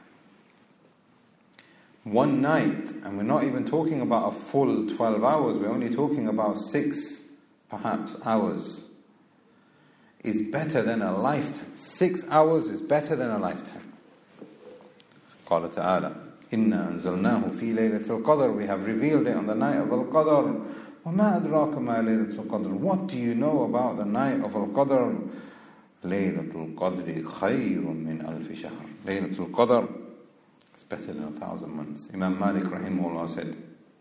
One night, and we're not even talking about a full 12 hours, we're only talking about 6 perhaps hours, is better than a lifetime. 6 hours is better than a lifetime. قال تعالى إِنَّا أَنزَلْنَاهُ فِي لَيْلَةِ الْقَدْرِ. We have revealed it on the night of al-Qadr. وَمَا أَدْرَاكَ مَا لَيْلَةُ الْقَدْرِ. What do you know about the night of al-Qadr? لَيْلَةُ الْقَدْرِ خَيْرٌ مِّنْ أَلْفِ شَهْرٍ. Laylatul al-Qadr is better than 1,000 months. Imam Malik rahimahullah said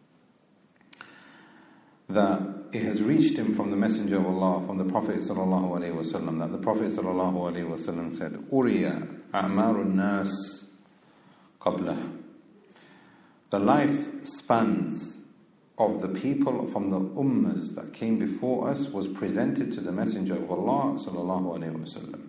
that it has reached him from the Messenger of Allah, from the Prophet sallallahu alaihi wasallam, that the Prophet sallallahu alaihi wasallam said, "Uriya a'marun nas qablah." The lifespans of the people from the ummahs that came before us was presented to the Messenger of Allah sallallahu alaihi wasallam.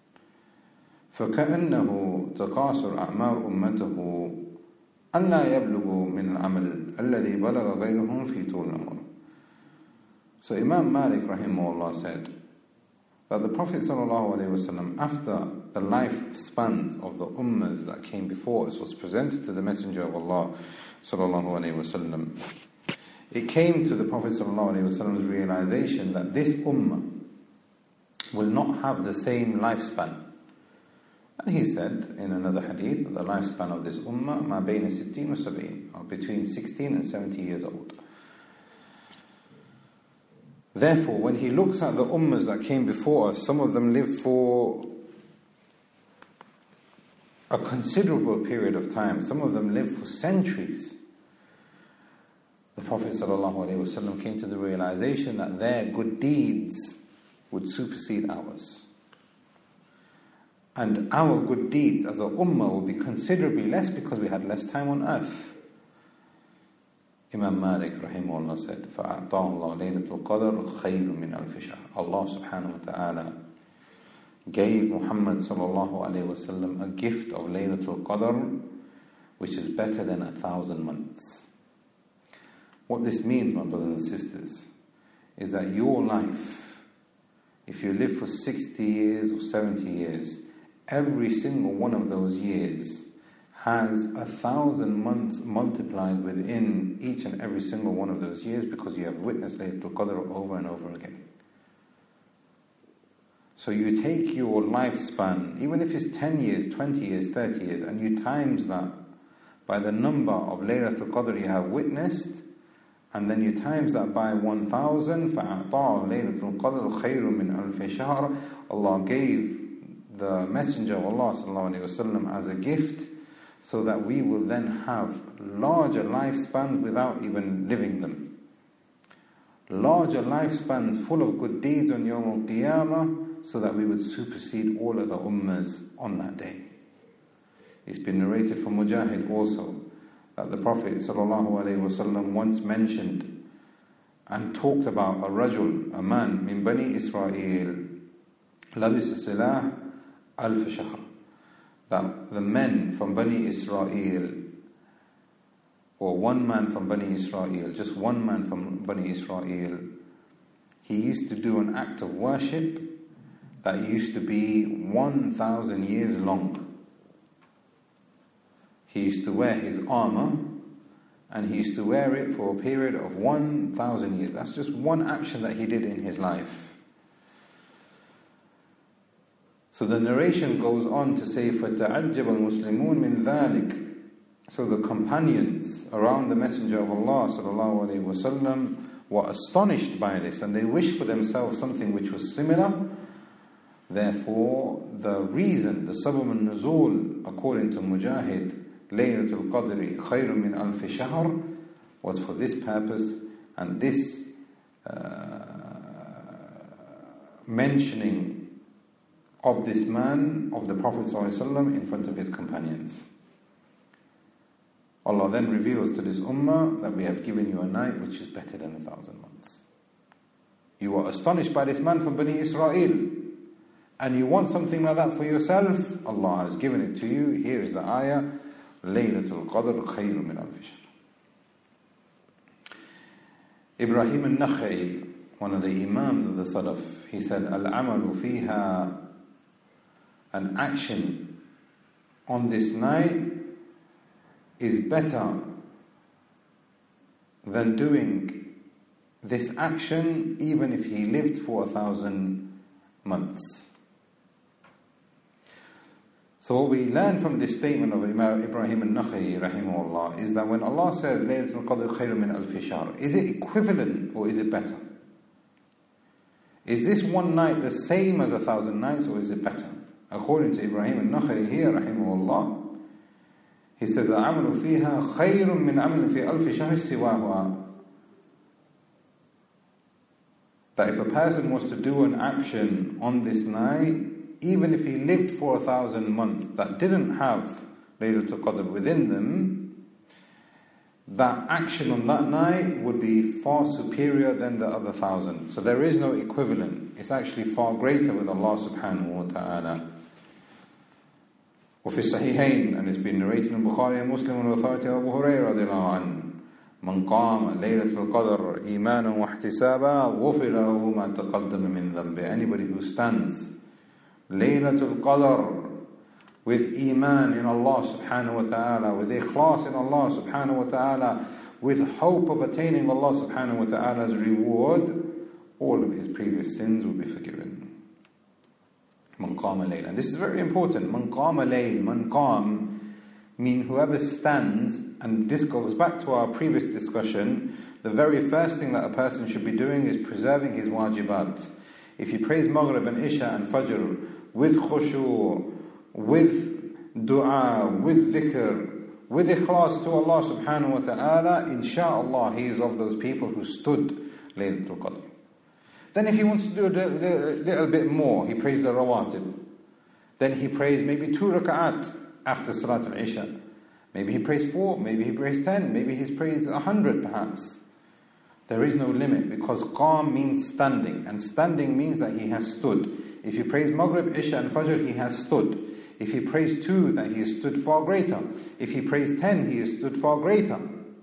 فَكَأَنَّهُ تَقَاصُرْ أَعْمَارُ أُمَّتَهُ أَنْ لَا يَبْلُغُوا مِنَ الْعَمَلِ الَّذِي بَلَغَ غَيْرُهُمْ فِي طُولِ الْعُمُرِ. So Imam Malik rahimahullah said that the Prophet sallallahu alaihi wasallam, after the lifespans of the ummahs that came before us was presented to the Messenger of Allah sallallahu alaihi wasallam, it came to the Prophet sallallahu alaihi wasallam's realization that this ummah will not have the same lifespan. And he said in another hadith that the lifespan of this ummah ma bayna 60 wa 70, or between 16 and 70 years old. Therefore, when he looks at the ummahs that came before us, some of them lived for a considerable period of time. Some of them lived for centuries. The Prophet ﷺ came to the realization that their good deeds would supersede ours. And our good deeds as a ummah will be considerably less because we had less time on earth. Imam Malik rahimahullah said, فَأَعْطَاهُ اللَّهُ لَيْلَةُ الْقَدْرِ خَيْرٌ مِّنْ أَلْفِ شَهْرٍ. Allah subhanahu wa ta'ala gave Muhammad sallallahu alayhi wa sallam a gift of Laylatul Qadr, which is better than 1,000 months. What this means, my brothers and sisters, is that your life, if you live for 60 years or 70 years, every single one of those years has 1,000 months multiplied within each and every single one of those years, because you have witnessed Laylatul Qadr over and over again. So you take your lifespan, even if it's 10 years, 20 years, 30 years, and you times that by the number of Laylatul Qadr you have witnessed, and then you times that by 1,000, فَأَعْطَاهُ لَيْلَةُ الْقَدْرِ خَيْرٌ مِّنْ أَلْفِ شَهْرٍ. Allah gave the Messenger of Allah sallallahu alaihi wasallam as a gift, so that we will then have larger lifespans without even living them. Larger lifespans full of good deeds on Yawm al-Qiyamah, so that we would supersede all of the ummahs on that day. It's been narrated from Mujahid also that the Prophet ﷺ once mentioned and talked about a rajul, a man, min Bani Israel, labis silah alf shahr, that the men from Bani Israel, or one man from Bani Israel, just one man from Bani Israel, he used to do an act of worship that used to be 1,000 years long. He used to wear his armor, and he used to wear it for a period of 1,000 years. That's just one action that he did in his life. So the narration goes on to say, فَتَعَجَّبَ الْمُسْلِمُونَ مِنْ ذَلِكَ. So the companions around the Messenger of Allah sallallahu alaihi wasallam were astonished by this, and they wished for themselves something which was similar. Therefore, the reason, the sabab al-nuzul, according to Mujahid, Laylatul Qadri khayrun min alf shahr, was for this purpose, and this mentioning of this man, of the Prophet ﷺ, in front of his companions. Allah then reveals to this ummah that we have given you a night which is better than 1,000 months. You are astonished by this man from Bani Israel, and you want something like that for yourself. Allah has given it to you. Here is the ayah: Laylatul Qadr khayrun min alfi shahr. Ibrahim al-Nakhai, one of the Imams of the Salaf, he said, Al-amalu fiha, an action on this night is better than doing this action even if he lived for 1,000 months. So what we learn from this statement of Imam Ibrahim al-Nakhai rahimahullah is that when Allah says Laylatul Qadr khayrun min alfi shahr, is it equivalent or is it better? Is this one night the same as 1,000 nights, or is it better? According to Ibrahim al-Nakhai here rahimahullah, he says al-amalu fiha khayrun min amalin fi alfi shahr siwaha. That if a person was to do an action on this night, even if he lived for 1,000 months that didn't have Laylatul Qadr within them, that action on that night would be far superior than the other 1,000. So there is no equivalent. It's actually far greater with Allah subhanahu wa ta'ala. وفي الصحيحين, and it's been narrated in Bukhari and Muslim on authority of Abu Hurairah radiallahu anhu, من قام ليلة القدر إيمانا واحتسابا غفر له ما تقدم من ذنبه. Anybody who stands Laylatul Qadr with iman in Allah subhanahu wa ta'ala, with ikhlas in Allah subhanahu wa ta'ala, with hope of attaining Allah subhanahu wa ta'ala's reward, all of his previous sins will be forgiven. Man qama layla. And this is very important. Man qama layl, man qam, mean whoever stands, and this goes back to our previous discussion, the very first thing that a person should be doing is preserving his wajibat. If he prays Maghrib and Isha and Fajr with khushu', with dua, with dhikr, with ikhlas to Allah subhanahu wa ta'ala, insha'Allah he is of those people who stood Laylatul Qadr. Then if he wants to do a little bit more, he prays the rawatib. Then he prays maybe 2 rak'at after Salat al-Isha. Maybe he prays 4, maybe he prays 10, maybe he prays 100 perhaps. There is no limit, because qam means standing, and standing means that he has stood. If he prays Maghrib, Isha and Fajr, he has stood. If he prays 2, then he has stood far greater. If he prays 10, he has stood far greater.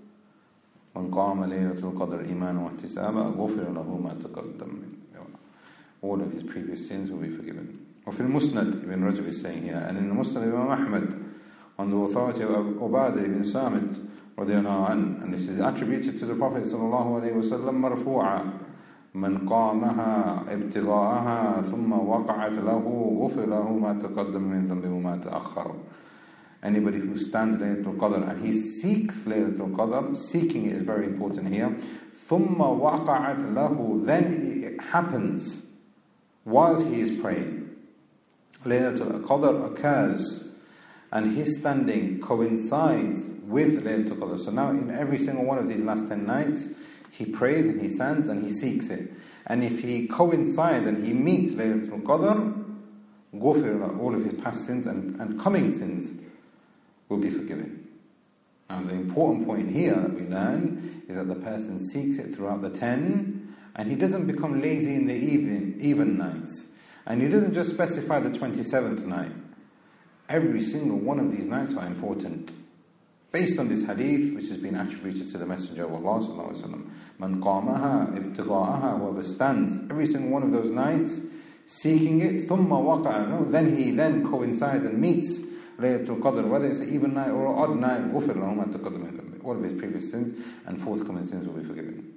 من قام ليلة القدر إيمانا واحتسابا غفر له ما تقدم. All of his previous sins will be forgiven. وفي المسند, Ibn Rajab is saying here, and in the Musnad of Imam Ahmad, on the authority of Ubadah ibn Samit radiyallahu anhu, and this is attributed to the Prophet sallallahu alayhi wa sallam marfu'a: من قامها ابتغاءها ثم وقعت له غفر له ما تقدم من ذنبه وما تأخر. Anybody who stands Laylatul Qadr and he seeks Laylatul Qadr, seeking it is very important here. ثم وقعت له, then it happens whilst he is praying. Laylatul Qadr occurs and his standing coincides with Laylatul Qadr. So now in every single one of these last 10 nights, he prays and he stands and he seeks it. And if he coincides and he meets Laylatul Qadr, ghufir, all of his past sins and coming sins will be forgiven. Now the important point here that we learn is that the person seeks it throughout the 10, and he doesn't become lazy in the even nights. And he doesn't just specify the 27th night. Every single one of these nights are important. Based on this hadith, which has been attributed to the Messenger of Allah sallallahu alaihi wasallam, man qamaha ibtigha'aha, whoever stands every single one of those nights seeking it, thumma waqa'a, then he coincides and meets Laylatul Qadr, whether it's an even night or an odd night, ghufir lahu ma taqaddama min dhanbihi. All of his previous sins and forthcoming sins will be forgiven.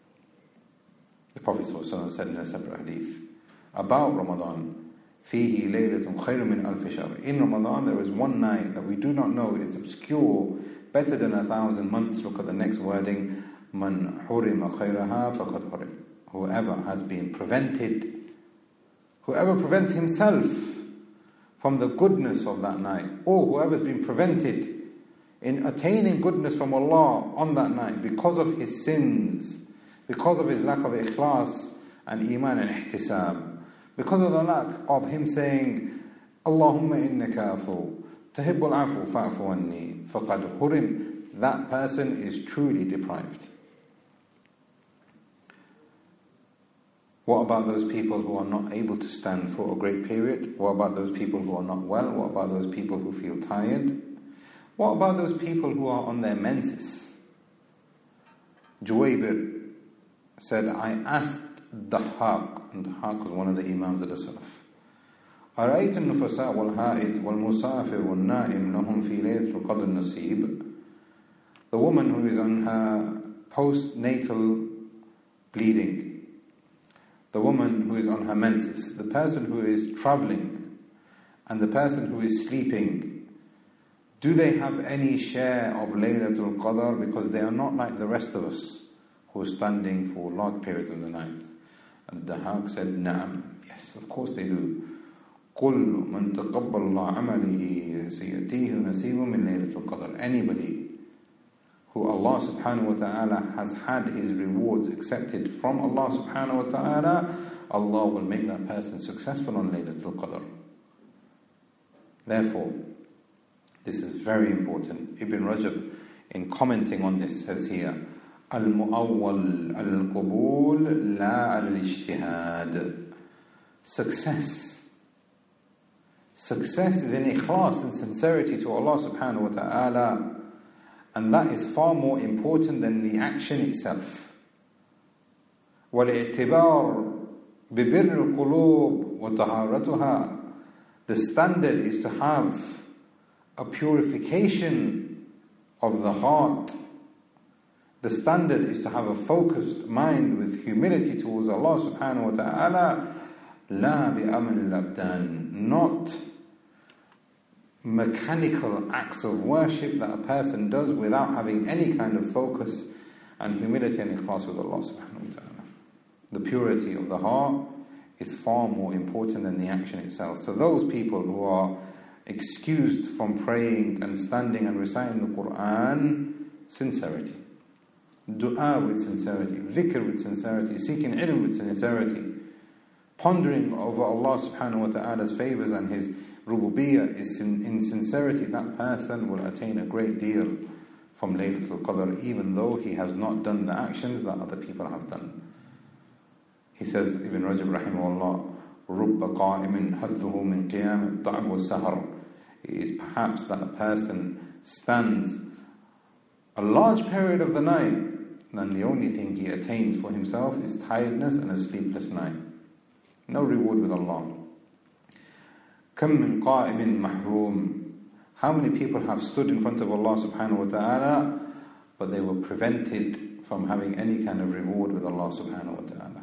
The Prophet sallallahu alaihi wasallam said in a separate hadith about Ramadan, فيه ليلة خير من ألف شهر. In Ramadan there is one night that we do not know, it's obscure, better than 1,000 months. Look at the next wording, من حرم خيرها فقد حرم. Whoever has been prevented, whoever prevents himself from the goodness of that night, or whoever has been prevented in attaining goodness from Allah on that night because of his sins, because of his lack of ikhlas and iman and ihtisab, because of the lack of him saying, Allahumma innaka afu, tuhibbul afu fa'fu anni, faqad hurim, that person is truly deprived. What about those people who are not able to stand for a great period? What about those people who are not well? What about those people who feel tired? What about those people who are on their menses? Juwaybir said, I asked Dahaq, and Dahaq was one of the Imams of the Salaf, أرأيت النفساء والحائد والمسافر والنائم لهم في ليلة القدر نصيب. The woman who is on her postnatal bleeding, the woman who is on her menses, the person who is traveling, and the person who is sleeping, do they have any share of Laylatul Qadr? Because they are not like the rest of us who are standing for large periods of the night. And Dahaq said, Na'am, yes, of course they do. كل من تقبل الله عمله سيأتيه نصيب من ليلة القدر. Anybody who Allah subhanahu wa ta'ala has had his rewards accepted from Allah subhanahu wa ta'ala, Allah will make that person successful on Laylatul Qadr. Therefore, this is very important. Ibn Rajab, in commenting on this, says here, Al-Mu'awwal al-Qubul la al-Ijtihad. Success is in ikhlas and sincerity to Allah subhanahu wa ta'ala, and that is far more important than the action itself. وَالْإِعْتِبَارُ بِبِرِّ الْقُلُوبِ وَطَهَارَتُهَا. The standard is to have a purification of the heart. The standard is to have a focused mind with humility towards Allah subhanahu wa ta'ala. لا بأمل الأبدان, not mechanical acts of worship that a person does without having any kind of focus and humility and ikhlas with Allah subhanahu wa ta'ala. The purity of the heart is far more important than the action itself. So those people who are excused from praying and standing and reciting the Quran, sincerity. Dua with sincerity, dhikr with sincerity, seeking ilm with sincerity, pondering over Allah subhanahu wa ta'ala's favors and His rububiyyah is in sincerity, that person will attain a great deal from Laylatul Qadr, even though he has not done the actions that other people have done. He says, Ibn Rajab rahimahullah, رُبَّ قَائِمٍ حَذُّهُ مِنْ قِيَامِ الطَّعْبُ وَالسَّهَرُ. It is perhaps that a person stands a large period of the night, and the only thing he attains for himself is tiredness and a sleepless night. No reward with Allah. كَم مِّن قَائِمٍ مَحْرُومٍ. How many people have stood in front of Allah subhanahu wa ta'ala, but they were prevented from having any kind of reward with Allah subhanahu wa ta'ala?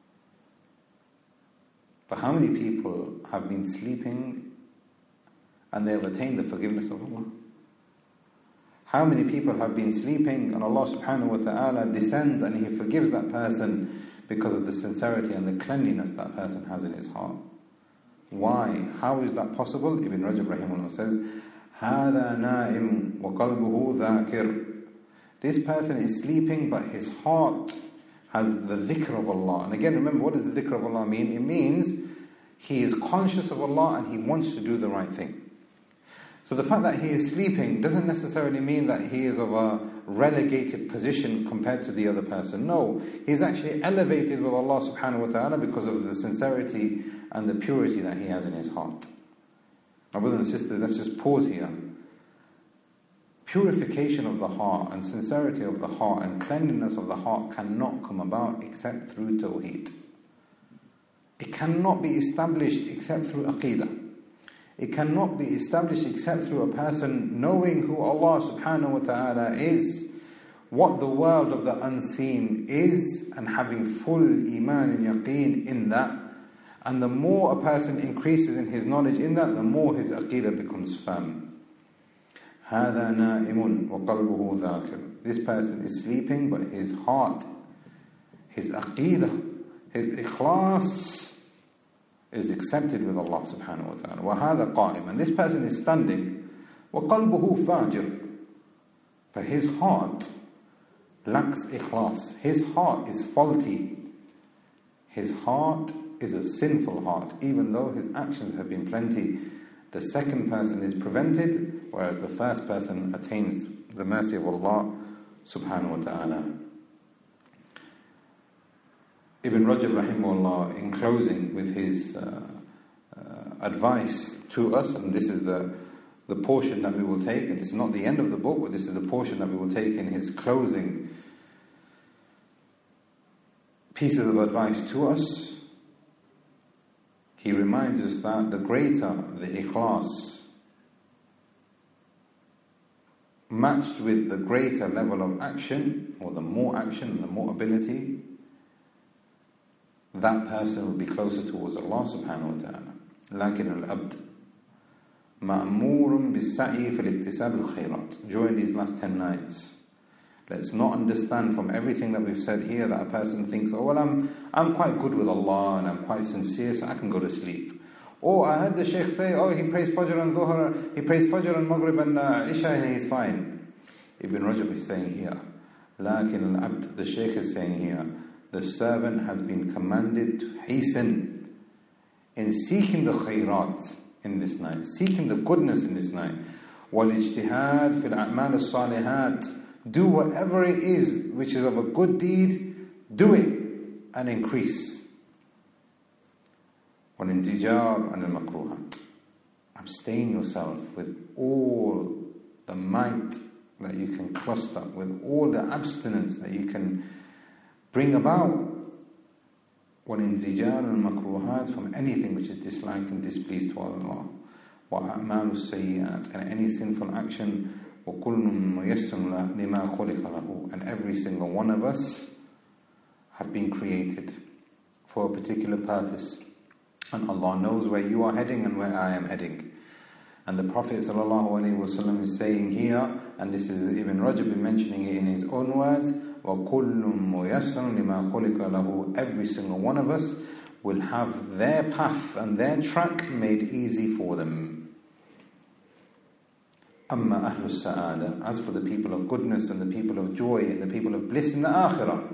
But how many people have been sleeping and they have attained the forgiveness of Allah? How many people have been sleeping and Allah subhanahu wa ta'ala descends and He forgives that person because of the sincerity and the cleanliness that person has in his heart? Why? How is that possible? Ibn Rajab rahimahullah says, هَذَا نَائِمٌ وَقَلْبُهُ ذَاكِرٌ. This person is sleeping, but his heart has the dhikr of Allah. And again, remember, what does the dhikr of Allah mean? It means he is conscious of Allah and he wants to do the right thing. So the fact that he is sleeping doesn't necessarily mean that he is of a relegated position compared to the other person. No, he's actually elevated with Allah subhanahu wa ta'ala because of the sincerity and the purity that he has in his heart. My brothers and sisters, let's just pause here. Purification of the heart and sincerity of the heart and cleanliness of the heart cannot come about except through tawheed. It cannot be established except through aqidah. It cannot be established except through a person knowing who Allah subhanahu wa ta'ala is, what the world of the unseen is, and having full iman and yaqeen in that. And the more a person increases in his knowledge in that, the more his aqidah becomes firm. هَذَا نَائِمٌ وَقَلْبُهُ ذَاكِرٌ. This person is sleeping, but his heart, his aqidah, his ikhlas is accepted with Allah subhanahu wa ta'ala. وَهَذَا قَائِمٌ. And this person is standing. وَقَلْبُهُ فَاجِرٌ. But his heart, لَا lacks ikhlas. His heart is faulty. His heart is a sinful heart, even though his actions have been plenty. The second person is prevented, whereas the first person attains the mercy of Allah subhanahu wa ta'ala. Ibn Rajab rahimahullah, in closing with his advice to us, and this is the portion that we will take, and it's not the end of the book, but this is the portion that we will take in his closing pieces of advice to us. He reminds us that the greater the ikhlas, matched with the greater level of action, or the more action and the more ability, that person will be closer towards Allah subhanahu wa ta'ala. لكن العبد مأمور بالسعي في الاكتساب الخيرات. During these last 10 nights, let's not understand from everything that we've said here that a person thinks, oh well, I'm quite good with Allah and I'm quite sincere, so I can go to sleep. Or I heard the Shaykh say, oh, he prays Fajr and Dhuhr, he prays Fajr and Maghrib and Isha and he's fine. Ibn Rajab is saying here, لكن العبد, the Shaykh is saying here, the servant has been commanded to hasten in seeking the khairat in this night, seeking the goodness in this night. وَالْاجْتِهَادِ فِي الْأَعْمَالِ الصَّالِحَاتِ, do whatever it is which is of a good deed, do it and increase. وَالْإِنْتِجَارِ عَنِ الْمَكْرُوهَاتِ, abstain yourself with all the might that you can cluster, with all the abstinence that you can bring about. وَالْإِنْزِجَارُ الْمَكْرُوهَاتِ, from anything which is disliked and displeased to Allah. وَأَعْمَالُ السَّيِّئَاتِ, and any sinful action. وَكُلٌّ مُيَسَّرٌ لِمَا خُلِقَ لَهُ, and every single one of us have been created for a particular purpose. And Allah knows where you are heading and where I am heading. And the Prophet ﷺ is saying here, and this is Ibn Rajab mentioning it in his own words, وَكُلٌّ مُيَسَّرٌ لِمَا خُلِقَ لَهُ, every single one of us will have their path and their track made easy for them. أَمَّا أَهْلُ السَّعَادَةِ, as for the people of goodness and the people of joy and the people of bliss in the akhirah,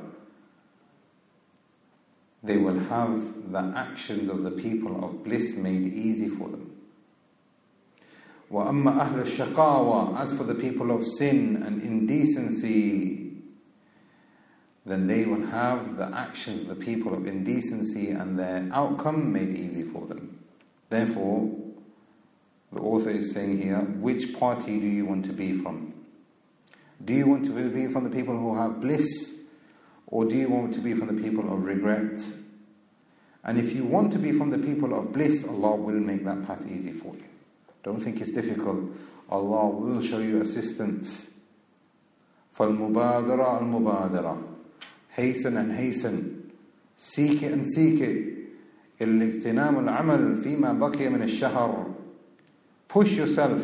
they will have the actions of the people of bliss made easy for them. وَأَمَّا أَهْلُ الشَّقَاوَةِ, as for the people of sin and indecency, then they will have the actions of the people of indecency and their outcome made easy for them. Therefore, the author is saying here, which party do you want to be from? Do you want to be from the people who have bliss, or do you want to be from the people of regret? And if you want to be from the people of bliss, Allah will make that path easy for you. Don't think it's difficult. Allah will show you assistance. فَالْمُبَادَرَةَ الْمُبَادَرَةَ, hasten and hasten, seek it and seek it. الاغتنام العمل فيما بقي من الشهر, push yourself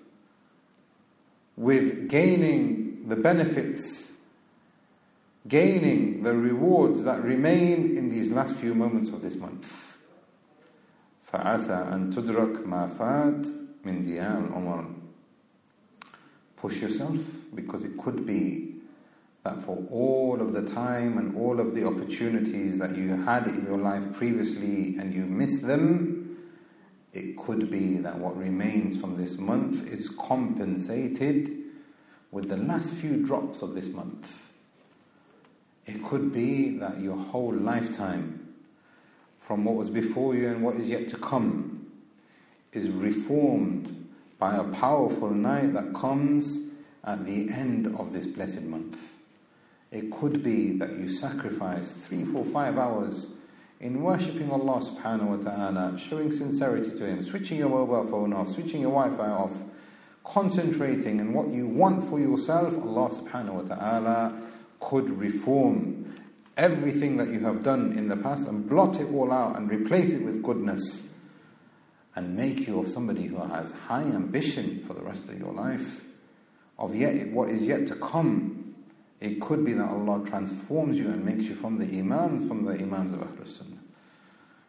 with gaining the benefits, gaining the rewards that remain in these last few moments of this month. فَعَسَى أَن تُدْرَكْ مَا فَاتْ مِنْ دِيَاءِ الْعُمَرِ, push yourself, because it could be that for all of the time and all of the opportunities that you had in your life previously and you missed them, it could be that what remains from this month is compensated with the last few drops of this month. It could be that your whole lifetime, from what was before you and what is yet to come, is reformed by a powerful night that comes at the end of this blessed month. It could be that you sacrifice 3, 4, 5 hours in worshipping Allah subhanahu wa ta'ala, showing sincerity to Him, switching your mobile phone off, switching your Wi-Fi off, concentrating on what you want for yourself. Allah subhanahu wa ta'ala could reform everything that you have done in the past and blot it all out and replace it with goodness, and make you of somebody who has high ambition for the rest of your life, of what is yet to come. It could be that Allah transforms you and makes you from the Imams of Ahlul Sunnah.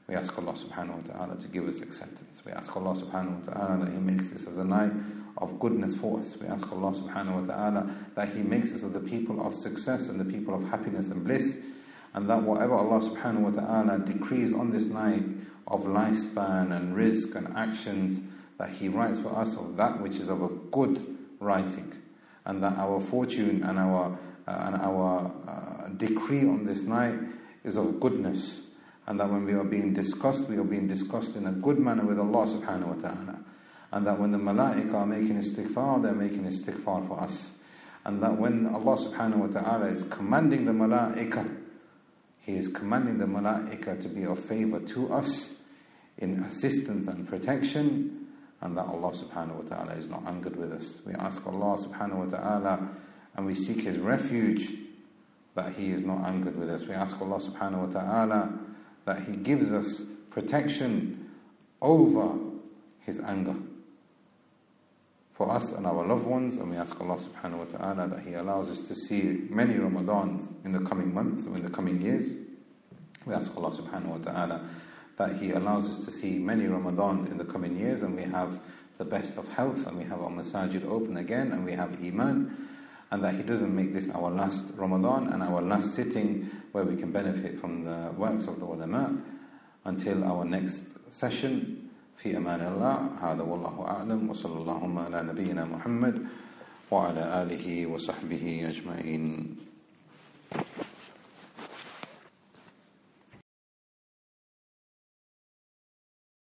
We ask Allah subhanahu wa ta'ala to give us acceptance. We ask Allah subhanahu wa ta'ala that He makes this as a night of goodness for us. We ask Allah subhanahu wa ta'ala that He makes us of the people of success and the people of happiness and bliss, and that whatever Allah subhanahu wa ta'ala decrees on this night of lifespan and rizq and actions, that He writes for us of that which is of a good writing, and that our fortune and our decree on this night is of goodness, and that when we are being discussed, we are being discussed in a good manner with Allah subhanahu wa ta'ala, and that when the malaika are making istighfar, they're making istighfar for us, and that when Allah subhanahu wa ta'ala is commanding the malaika, He is commanding the malaika to be of favor to us in assistance and protection, and that Allah subhanahu wa ta'ala is not angered with us. We ask Allah subhanahu wa ta'ala and we seek His refuge that He is not angered with us. We ask Allah subhanahu wa ta'ala that He gives us protection over His anger for us and our loved ones, and we ask Allah subhanahu wa ta'ala that He allows us to see many Ramadans in the coming months or in the coming years. We ask Allah subhanahu wa ta'ala that He allows us to see many Ramadan in the coming years, and we have the best of health, and we have our masajid open again, and we have iman, and that He doesn't make this our last Ramadan and our last sitting where we can benefit from the works of the ulama until our next session. في أمان الله. هذا والله أعلم وصلى اللهم على نبينا محمد وعلى آله وصحبه أجمعين.